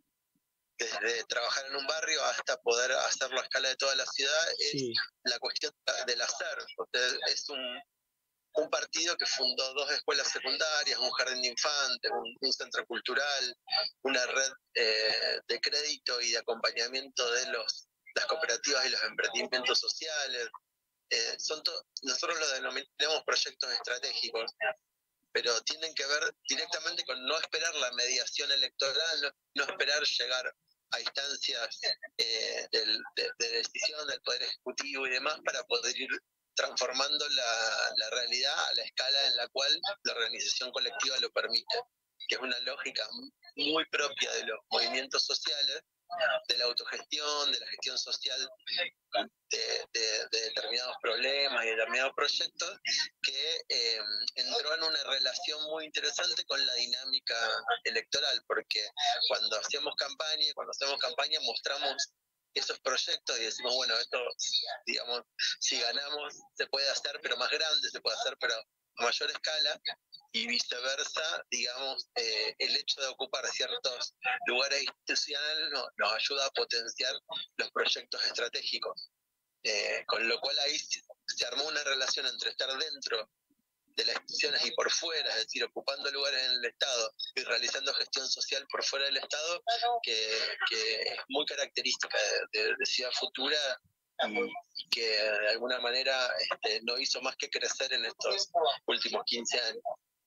S4: desde trabajar en un barrio hasta poder hacerlo a escala de toda la ciudad, es sí. la cuestión del hacer. O sea, es un, un partido que fundó dos escuelas secundarias, un jardín de infantes, un, un centro cultural, una red eh, de crédito y de acompañamiento de los, las cooperativas y los emprendimientos sociales. Eh, son to, nosotros lo denominamos proyectos estratégicos, pero tienen que ver directamente con no esperar la mediación electoral, no, no esperar llegar a instancias eh, del, de, de decisión del Poder Ejecutivo y demás para poder ir transformando la, la realidad a la escala en la cual la organización colectiva lo permite, que es una lógica muy propia de los movimientos sociales, de la autogestión, de la gestión social de, de, de determinados problemas y determinados proyectos, que eh, entró en una relación muy interesante con la dinámica electoral, porque cuando hacemos campaña, cuando hacemos campaña mostramos esos proyectos y decimos, bueno, esto, digamos, si ganamos se puede hacer, pero más grande, se puede hacer, pero a mayor escala, y viceversa, digamos, eh, el hecho de ocupar ciertos lugares institucionales no, nos ayuda a potenciar los proyectos estratégicos. Eh, con lo cual ahí se armó una relación entre estar dentro de las instituciones y por fuera, es decir, ocupando lugares en el Estado y realizando gestión social por fuera del Estado, que, que es muy característica de, de, de Ciudad Futura y que de alguna manera este, no hizo más que crecer en estos últimos quince años.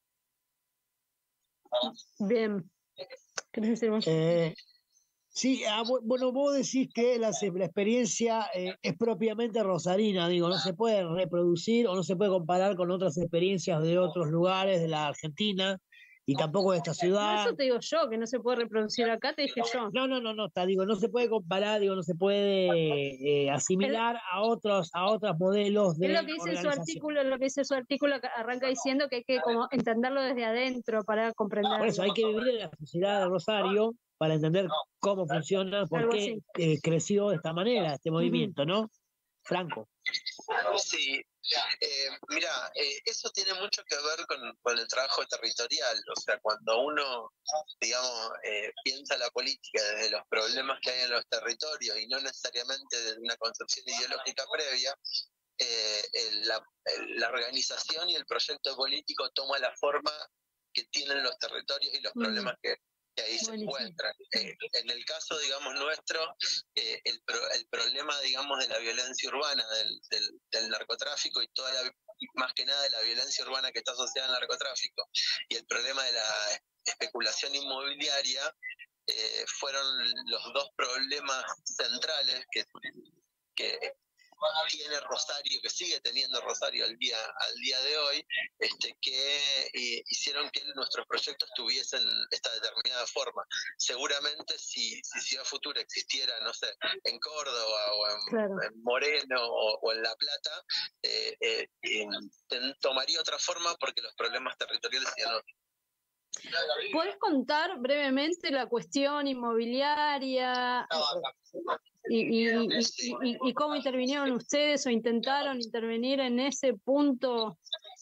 S3: Bien. ¿Qué necesitamos?
S2: Eh, sí, ah, bueno, vos decís que la, la experiencia eh, es propiamente rosarina, digo, no se puede reproducir o no se puede comparar con otras experiencias de otros lugares de la Argentina y tampoco de esta ciudad.
S3: No, eso te digo yo, que no se puede reproducir acá, te dije yo.
S2: No, no, no, no, está, digo, no se puede comparar, digo, no se puede eh, asimilar el, a otros, a otros modelos de
S3: es lo que dice en su artículo, lo que dice su artículo, arranca diciendo que hay que como entenderlo desde adentro para comprenderlo.
S2: Por eso hay que vivir en la sociedad de Rosario para entender cómo funciona, por qué eh, creció de esta manera este movimiento, ¿no? Franco.
S4: Sí, eh, mira, eh, eso tiene mucho que ver con, con el trabajo territorial, o sea, cuando uno, digamos, eh, piensa la política desde los problemas que hay en los territorios y no necesariamente desde una concepción ideológica previa, eh, el, la, el, la organización y el proyecto político toma la forma que tienen los territorios y los mm. problemas que que ahí se encuentran. Eh, en el caso, digamos, nuestro, eh, el, pro, el problema, digamos, de la violencia urbana, del, del, del narcotráfico y toda la, más que nada de la violencia urbana que está asociada al narcotráfico, y el problema de la especulación inmobiliaria, eh, fueron los dos problemas centrales que, que tiene Rosario, que sigue teniendo Rosario al día al día de hoy, este, que eh, hicieron que nuestros proyectos tuviesen esta determinada forma. Seguramente si, si Ciudad Futura existiera, no sé, en Córdoba o en, claro. en Moreno o, o en La Plata, eh, eh, eh, tomaría otra forma porque los problemas territoriales serían otros.
S3: ¿Puedes contar brevemente la cuestión inmobiliaria y, y, y, y, y cómo intervinieron ustedes o intentaron intervenir en ese punto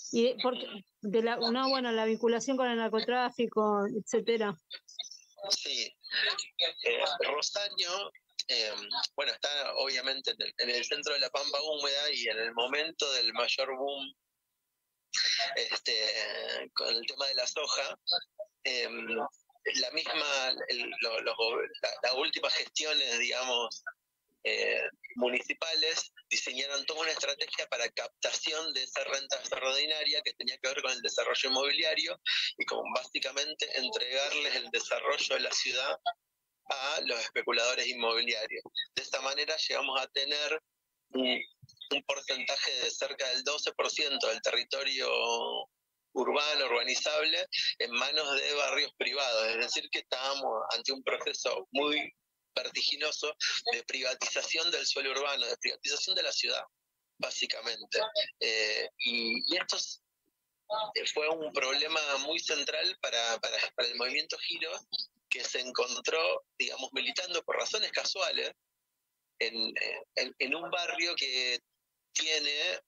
S3: Y porque de la, no, bueno, la vinculación con el narcotráfico, etcétera.
S4: Sí, eh, Rosario, eh, bueno, está obviamente en el, en el centro de la Pampa húmeda y en el momento del mayor boom este, con el tema de la soja, eh, la misma, el, lo, lo, la, las últimas gestiones, digamos, eh, municipales diseñaron toda una estrategia para captación de esa renta extraordinaria que tenía que ver con el desarrollo inmobiliario y como básicamente entregarles el desarrollo de la ciudad a los especuladores inmobiliarios. De esta manera llegamos a tener un, un porcentaje de cerca del doce por ciento del territorio urbano, urbanizable, en manos de barrios privados. Es decir, que estábamos ante un proceso muy vertiginoso de privatización del suelo urbano, de privatización de la ciudad, básicamente. Eh, y, y esto es, fue un problema muy central para, para, para el movimiento Giro, que se encontró, digamos, militando por razones casuales en, en, en un barrio que tiene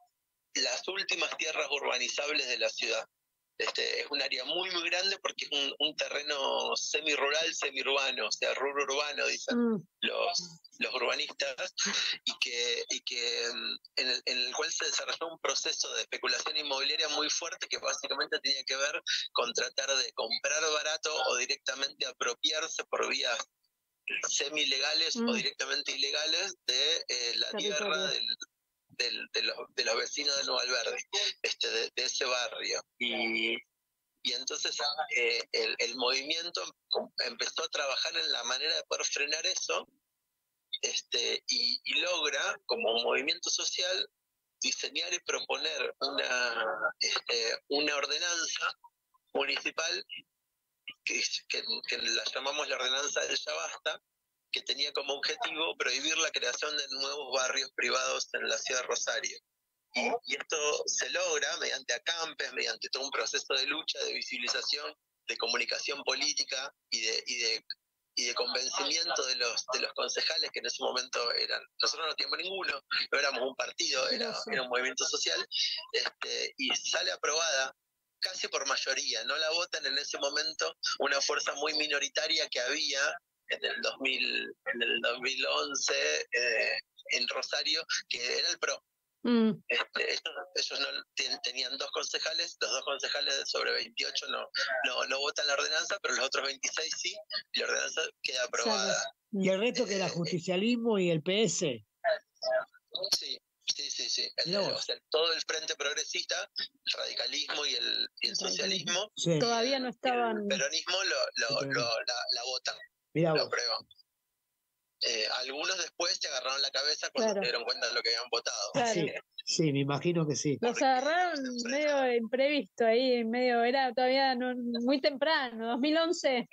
S4: las últimas tierras urbanizables de la ciudad. Este, es un área muy, muy grande porque es un, un terreno semi-rural, semi-urbano, o sea, ruro-urbano, dicen mm. los, los urbanistas, y que, y que en, el, en el cual se desarrolló un proceso de especulación inmobiliaria muy fuerte que básicamente tenía que ver con tratar de comprar barato o directamente apropiarse por vías semi-legales mm. o directamente ilegales de eh, la tierra del Del, de, los, de los vecinos de Nuevo Alberdi, este, de, de ese barrio. Y, y entonces eh, el, el movimiento empezó a trabajar en la manera de poder frenar eso este, y, y logra, como un movimiento social, diseñar y proponer una, este, una ordenanza municipal que, que, que la llamamos la ordenanza del Ya Basta, que tenía como objetivo prohibir la creación de nuevos barrios privados en la ciudad de Rosario. Y, y esto se logra mediante acampes, mediante todo un proceso de lucha, de visibilización, de comunicación política y de, y de, y de convencimiento de los, de los concejales que en ese momento eran, nosotros no teníamos ninguno, no éramos un partido, era, era un movimiento social, este, y sale aprobada casi por mayoría, no la votan en ese momento una fuerza muy minoritaria que había en el dos mil, en el dos mil once eh, en Rosario, que era el PRO. Mm. Este, ellos, ellos no ten, tenían dos concejales, los dos concejales sobre veintiocho no, no, no votan la ordenanza, pero los otros veintiséis sí, y la ordenanza queda aprobada.
S2: ¿Y el resto eh, que era justicialismo eh, y el P S?
S4: Sí. Sí, sí, sí. El, el, o sea, todo el frente progresista, el radicalismo y el, y el socialismo,
S3: sí. Todavía no estaban.
S4: El peronismo lo, lo, sí. lo, la, la votan.
S2: Mirá
S4: lo aprueban. Eh, algunos después se agarraron la cabeza cuando claro. se dieron cuenta de lo que habían votado.
S3: Claro.
S2: Sí, sí, me imagino que sí.
S3: Los agarraron medio imprevisto ahí, medio, era todavía no, muy temprano, dos mil once.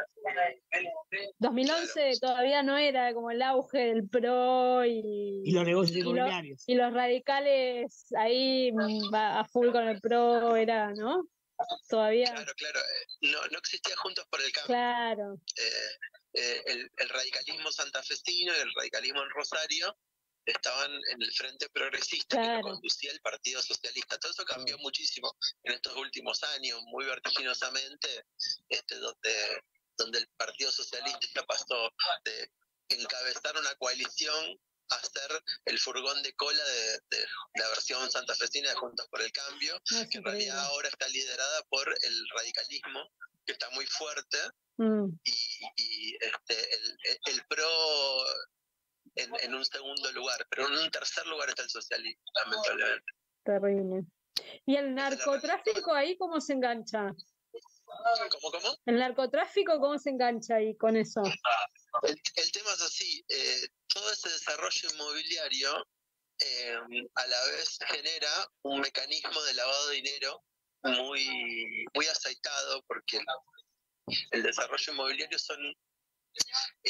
S3: dos mil once claro. Todavía no era como el auge del PRO y,
S2: y los negocios inmobiliarios.
S3: Y, lo, y los radicales ahí a full con el PRO, era, ¿no? Todavía.
S4: Claro, claro. No, no existía Juntos por el Cambio.
S3: Claro.
S4: Eh, eh, el, el radicalismo santafesino y el radicalismo en Rosario estaban en el frente progresista claro. que lo conducía el Partido Socialista. Todo eso cambió claro. muchísimo en estos últimos años, muy vertiginosamente, este, donde, donde el Partido Socialista pasó de encabezar una coalición a ser el furgón de cola de, de la versión santafesina de Juntos por el Cambio, no, que en realidad ahora está liderada por el radicalismo, que está muy fuerte, mm. y, y este, el, el PRO en, en un segundo lugar, pero en un tercer lugar está el socialismo, lamentablemente.
S3: Terrible. ¿Y el narcotráfico ahí cómo se engancha?
S4: ¿Cómo, cómo?
S3: ¿El narcotráfico cómo se engancha ahí con eso?
S4: El, el tema es así, eh, todo ese desarrollo inmobiliario eh, a la vez genera un mecanismo de lavado de dinero muy, muy aceitado, porque el, el desarrollo inmobiliario son... Eh,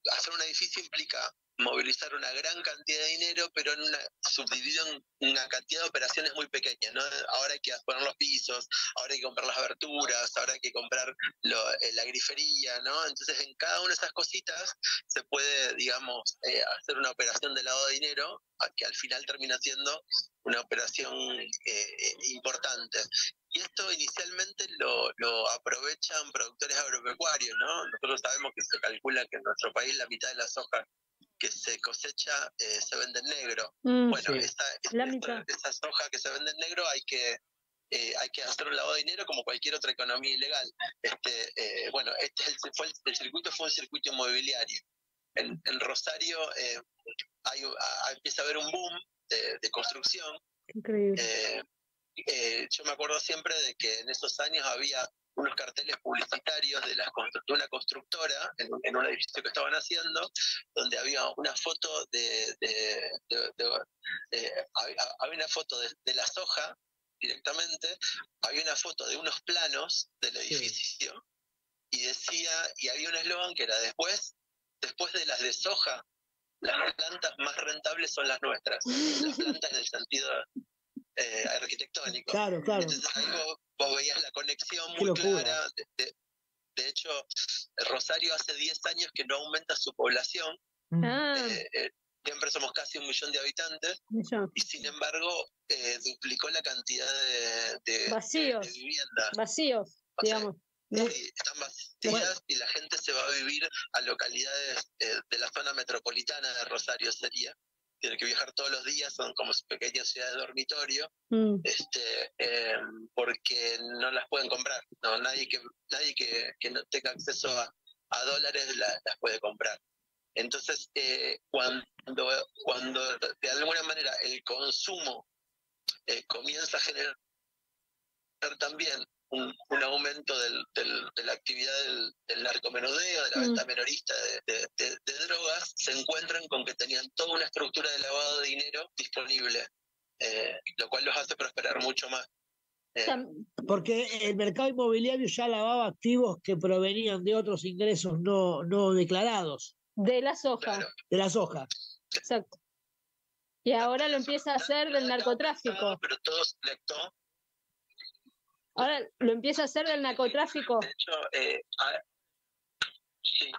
S4: hacer un edificio implica movilizar una gran cantidad de dinero, pero en una subdividido en una cantidad de operaciones muy pequeñas, ¿no? Ahora hay que poner los pisos, ahora hay que comprar las aberturas, ahora hay que comprar lo, la grifería, ¿no? Entonces en cada una de esas cositas se puede, digamos, eh, hacer una operación de lavado de dinero que al final termina siendo una operación eh, importante. Y esto inicialmente lo, lo aprovechan productores agropecuarios, ¿no? Nosotros sabemos que se calcula que en nuestro país la mitad de la soja que se cosecha eh, se vende en negro. Mm, bueno, sí. esa, esa, esa soja que se vende en negro hay que eh, hay que hacer un lavado de dinero como cualquier otra economía ilegal. Este, eh, bueno, este es el, fue el, el circuito fue un circuito inmobiliario. En, en Rosario eh, hay, a, empieza a haber un boom de, de construcción.
S3: Increíble.
S4: Eh, eh, yo me acuerdo siempre de que en esos años había unos carteles publicitarios de, la, de una constructora en, en un edificio que estaban haciendo, donde había una foto de, de, de, de, de había, había una foto de, de la soja directamente, había una foto de unos planos del edificio, sí. y decía, y había un eslogan que era después, después de las de soja, las plantas más rentables son las nuestras, las plantas en el sentido eh, arquitectónico.
S2: Claro, claro.
S4: Entonces ahí vos, vos veías la conexión muy clara. De, de, de hecho, Rosario hace diez años que no aumenta su población.
S3: Ah.
S4: Eh, eh, siempre somos casi un millón de habitantes.
S3: Millón.
S4: Y sin embargo, eh, duplicó la cantidad de, de,
S3: vacíos,
S4: de, de viviendas.
S3: Vacíos,
S4: o
S3: digamos.
S4: Sea, sí, están vacías bueno. Y la gente se va a vivir a localidades eh, de la zona metropolitana de Rosario sería. Tiene que viajar todos los días, son como pequeñas ciudades de dormitorio, mm. este, eh, porque no las pueden comprar. No, nadie que nadie que, que no tenga acceso a, a dólares la, las puede comprar. Entonces, eh, cuando, cuando de alguna manera el consumo eh, comienza a generar también un, un aumento del, del, de la actividad del, del narcomenudeo, de la mm. venta minorista de, de, de, de drogas, se encuentran con que tenían toda una estructura de lavado de dinero disponible, eh, lo cual los hace prosperar mucho más. Eh,
S2: Porque el mercado inmobiliario ya lavaba activos que provenían de otros ingresos no, no declarados.
S3: De la soja.
S4: Claro.
S2: De la soja.
S3: Exacto. Y ahora lo empieza a hacer del narcotráfico.
S4: Pero todo se conectó.
S3: Ahora lo empieza a hacer del narcotráfico.
S4: De hecho, eh, a, sí.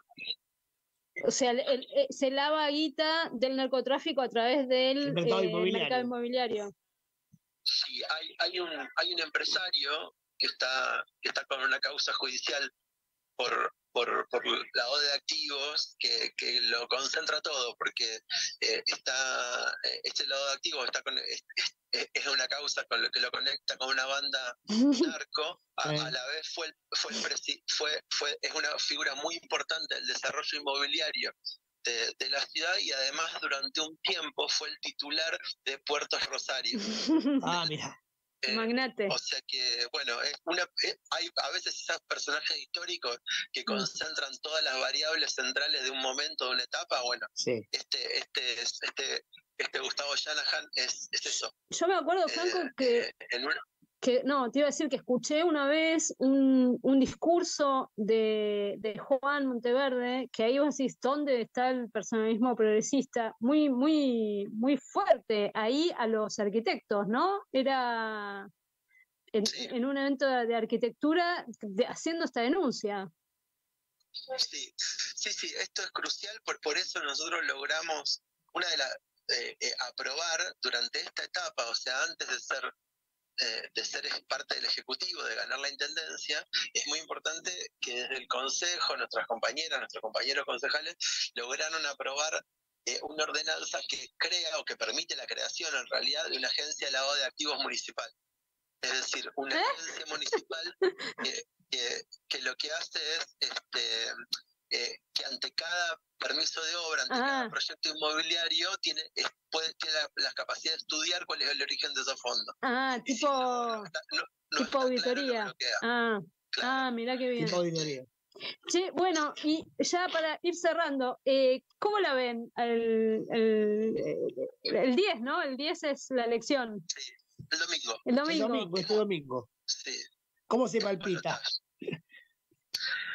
S3: O sea, el, el, el, se lava guita del narcotráfico a través del
S2: mercado,
S3: eh,
S2: inmobiliario.
S3: mercado inmobiliario.
S4: Sí, hay, hay, un, hay un empresario que está, que está con una causa judicial por, por, por lavado de activos que, que lo concentra todo, porque eh, está este lavado de activos está con, es, es una causa con lo que lo conecta con una banda narco, a, a la vez fue, fue, el presi, fue, fue es una figura muy importante del desarrollo inmobiliario de, de la ciudad y además durante un tiempo fue el titular de Puertos Rosario.
S2: Ah, mira.
S3: Eh, Magnate.
S4: O sea que, bueno, es una, es, hay a veces esos personajes históricos que concentran todas las variables centrales de un momento, de una etapa. Bueno,
S2: sí.
S4: este, este, este, este Gustavo Shanahan es, es eso.
S3: Yo me acuerdo, Franco,
S4: eh,
S3: que,
S4: eh, en una...
S3: que, no, te iba a decir que escuché una vez un, un discurso de, de Juan Monteverde, que ahí vos decís, ¿dónde está el personalismo progresista? Muy, muy, muy fuerte ahí a los arquitectos, ¿no? Era en,
S4: sí.
S3: en un evento de arquitectura de, haciendo esta denuncia.
S4: Sí, sí, sí, esto es crucial, por, por eso nosotros logramos una de las eh, eh, aprobar durante esta etapa, o sea, antes de ser Eh, de ser parte del Ejecutivo, de ganar la Intendencia, es muy importante que desde el Consejo, nuestras compañeras, nuestros compañeros concejales, lograron aprobar eh, una ordenanza que crea o que permite la creación en realidad de una agencia de lavado de activos municipal. Es decir, una ¿Eh? agencia municipal que, que, que lo que hace es este, eh, que ante cada permiso de obra, ante ah. cada proyecto inmobiliario, tiene, puede, tiene la, la capacidad de estudiar cuál es el origen de esos fondos.
S3: Ah, tipo,
S4: si no, no está, no, no
S3: tipo auditoría.
S4: Claro,
S3: ah.
S4: claro.
S3: ah, mirá qué bien.
S2: Tipo auditoría.
S3: Sí, bueno, y ya para ir cerrando, eh, ¿cómo la ven? El, el, el diez, ¿no? El diez es la elección.
S4: Sí, el domingo.
S3: El domingo.
S2: El domingo, este domingo.
S4: Sí.
S2: ¿Cómo se palpita?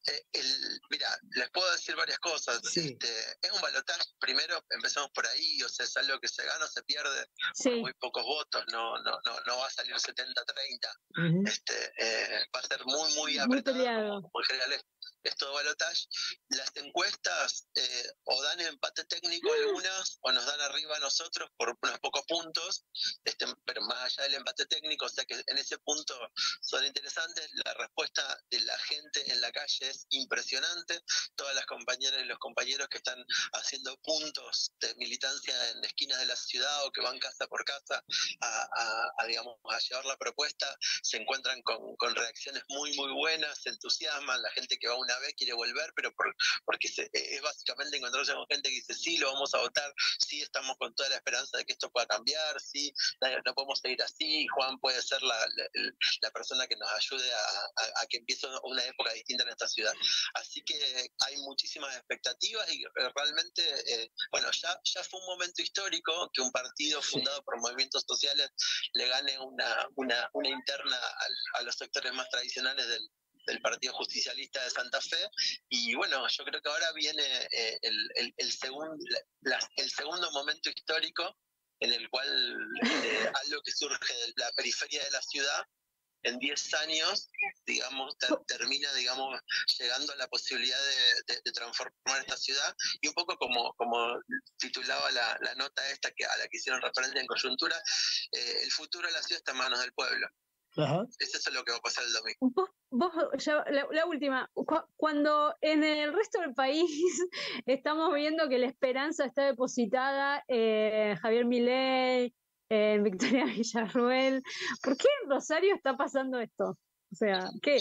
S4: Eh, el, mira, les puedo decir varias cosas.
S2: Sí.
S4: Este, es un balotaje, primero empezamos por ahí, o sea, es algo que se gana o se pierde
S3: sí.
S4: por muy pocos votos, no, no, no, no va a salir setenta a treinta.
S2: Uh-huh.
S4: Este, eh, va a ser muy, muy apretado,
S3: muy peleado.
S4: como en general es, es todo balotaje. Las encuestas eh, o dan empate técnico algunas, o nos dan arriba a nosotros por unos pocos puntos, este, pero más allá del empate técnico, o sea que en ese punto son interesantes. La respuesta de la gente en la calle es impresionante. Todas las compañeras y los compañeros que están haciendo puntos de militancia en esquinas de la ciudad o que van casa por casa a, a, a digamos, a llevar la propuesta, se encuentran con, con reacciones muy, muy buenas, se entusiasman. La gente que va una vez quiere volver, pero por, porque se, es básicamente encontrarse con gente que dice, sí, lo vamos a votar, sí, estamos con toda la esperanza de que esto pueda cambiar, sí, no podemos seguir así, Juan puede ser la, la, la persona que nos ayude a, a, a que empiece una época distinta en esta ciudad. Así que hay muchísimas expectativas y realmente, eh, bueno, ya, ya fue un momento histórico que un partido fundado por movimientos sociales le gane una, una, una interna a, a los sectores más tradicionales del, del Partido Justicialista de Santa Fe. Y bueno, yo creo que ahora viene eh, el, el, el, segun, la, el segundo momento histórico en el cual eh, algo que surge de la periferia de la ciudad en diez años, digamos, ter, termina, digamos, llegando a la posibilidad de, de, de transformar esta ciudad. Y un poco como, como titulaba la, la nota esta que a la que hicieron referencia en coyuntura, eh, el futuro de la ciudad está en manos del pueblo.
S2: Ajá.
S4: Eso es lo que va a pasar el domingo.
S3: Vos, vos ya, la, la última, cuando en el resto del país estamos viendo que la esperanza está depositada en eh, Javier Milei, en eh, Victoria Villarruel, ¿por qué en Rosario está pasando esto? O sea, ¿qué?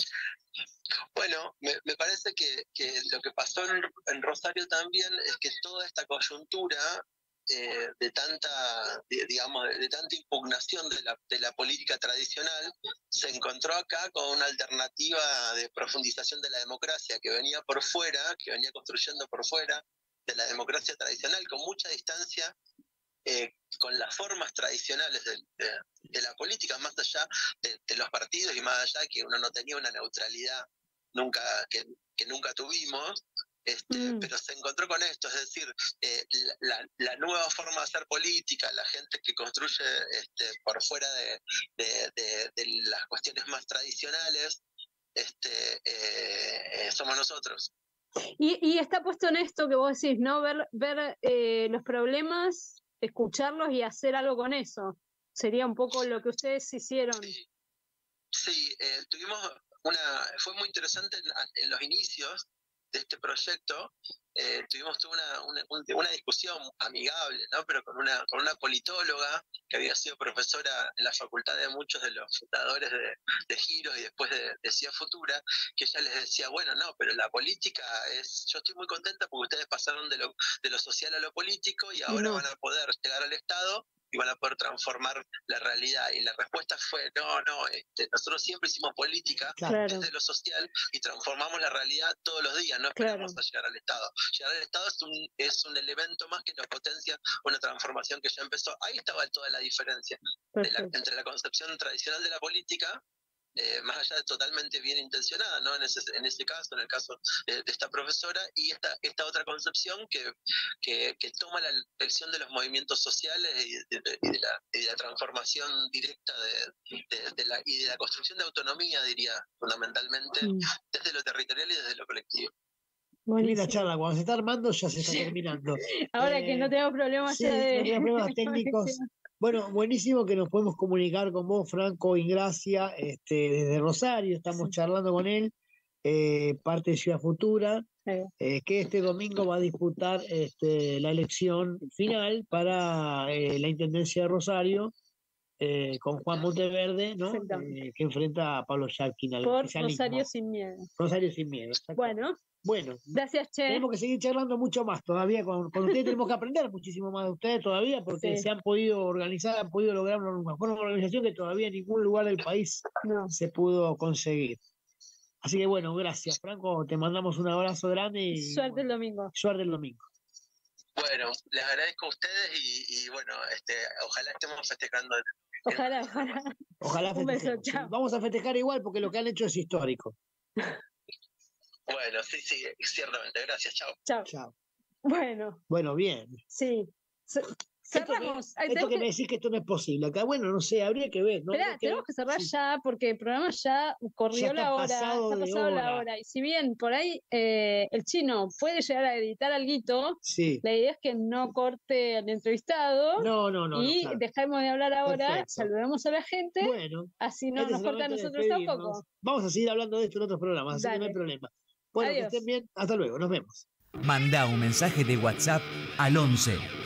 S4: Bueno, me, me parece que, que lo que pasó en, en Rosario también es que toda esta coyuntura Eh, de tanta, de, digamos, de, de tanta impugnación de la, de la política tradicional, se encontró acá con una alternativa de profundización de la democracia que venía por fuera, que venía construyendo por fuera de la democracia tradicional, con mucha distancia eh, con las formas tradicionales de, de, de la política, más allá de, de los partidos y más allá de que uno no tenía una neutralidad nunca que, que nunca tuvimos. Este, mm. Pero se encontró con esto, es decir, eh, la, la nueva forma de hacer política, la gente que construye este, por fuera de, de, de, de las cuestiones más tradicionales, este, eh, somos nosotros.
S3: Y, y está puesto en esto que vos decís, ¿no? Ver, ver eh, los problemas, escucharlos y hacer algo con eso. Sería un poco lo que ustedes hicieron.
S4: Sí, sí eh, tuvimos una, fue muy interesante en, en los inicios de este proyecto. Eh, tuvimos una, una, una discusión amigable, ¿no? Pero con una, con una politóloga que había sido profesora en la facultad de muchos de los fundadores de, de Giros y después de, de Ciudad Futura, que ella les decía, bueno, no, pero la política es, yo estoy muy contenta porque ustedes pasaron de lo, de lo social a lo político y ahora no. van a poder llegar al Estado y van a poder transformar la realidad. Y la respuesta fue, no, no, este, nosotros siempre hicimos política claro. desde lo social y transformamos la realidad todos los días, no esperamos claro. a llegar al Estado. Llegar al Estado es un, es un elemento más que nos potencia una transformación que ya empezó. Ahí estaba toda la diferencia de la, entre la concepción tradicional de la política, Eh, más allá de totalmente bien intencionada, ¿no? En ese, en ese caso, en el caso de, de esta profesora, y esta, esta otra concepción que, que, que toma la lección de los movimientos sociales y de, de, y de, la, y de la transformación directa de, de, de la, y de la construcción de autonomía, diría, fundamentalmente, mm. desde lo territorial y desde lo colectivo.
S2: Linda charla, cuando se está armando ya se está terminando.
S3: Ahora
S2: eh,
S3: que no tenemos problemas
S2: sí,
S3: ya de...
S2: no tenemos problemas técnicos. Bueno, buenísimo que nos podemos comunicar con vos, Franco Ingracia, este, desde Rosario, estamos sí. charlando con él, eh, parte de Ciudad Futura, sí. eh, que este domingo va a disputar este, la elección final para eh, la Intendencia de Rosario, eh, con Juan Monteverde, ¿no? Eh, que enfrenta a Pablo Yadkin.
S3: Por Rosario sin miedo.
S2: Rosario sin miedo, exacto.
S3: Bueno.
S2: Bueno,
S3: gracias, Che.
S2: Tenemos que seguir charlando mucho más todavía con, con ustedes, tenemos que aprender muchísimo más de ustedes todavía, porque sí. se han podido organizar, han podido lograr una, una organización que todavía en ningún lugar del país no. se pudo conseguir. Así que bueno, gracias, Franco, te mandamos un abrazo grande y
S3: suerte el domingo.
S2: Suerte el domingo.
S4: Bueno, les agradezco a ustedes y, y bueno, este, ojalá estemos festejando.
S3: Ojalá, ojalá.
S2: Ojalá
S3: un beso,
S2: chao. Vamos a festejar igual porque lo que han hecho es histórico.
S4: Bueno, sí, sí, ciertamente. Gracias, chao.
S3: Chao.
S2: Chao.
S3: Bueno.
S2: Bueno, bien.
S3: Sí. Cerramos.
S2: Esto, que, esto que me decís que esto no es posible. Acá, bueno, no sé, habría que ver. ¿no?
S3: Esperá,
S2: que,
S3: tenemos que cerrar
S2: sí.
S3: ya porque el programa ya corrió
S2: ya
S3: la hora,
S2: pasado
S3: está pasado la hora. Y si bien por ahí eh, el chino puede llegar a editar alguito,
S2: sí.
S3: la idea es que no corte al entrevistado.
S2: No, no, no.
S3: Y
S2: no, claro.
S3: dejemos de hablar ahora,
S2: Perfecto.
S3: saludemos a la gente.
S2: Bueno,
S3: así no
S2: este
S3: nos corta a nosotros tampoco.
S2: Vamos a seguir hablando de esto en otros programas, así que no hay problema. Bueno,
S3: Adiós.
S2: que estén bien. Hasta luego. Nos vemos.
S1: Manda un mensaje de WhatsApp al once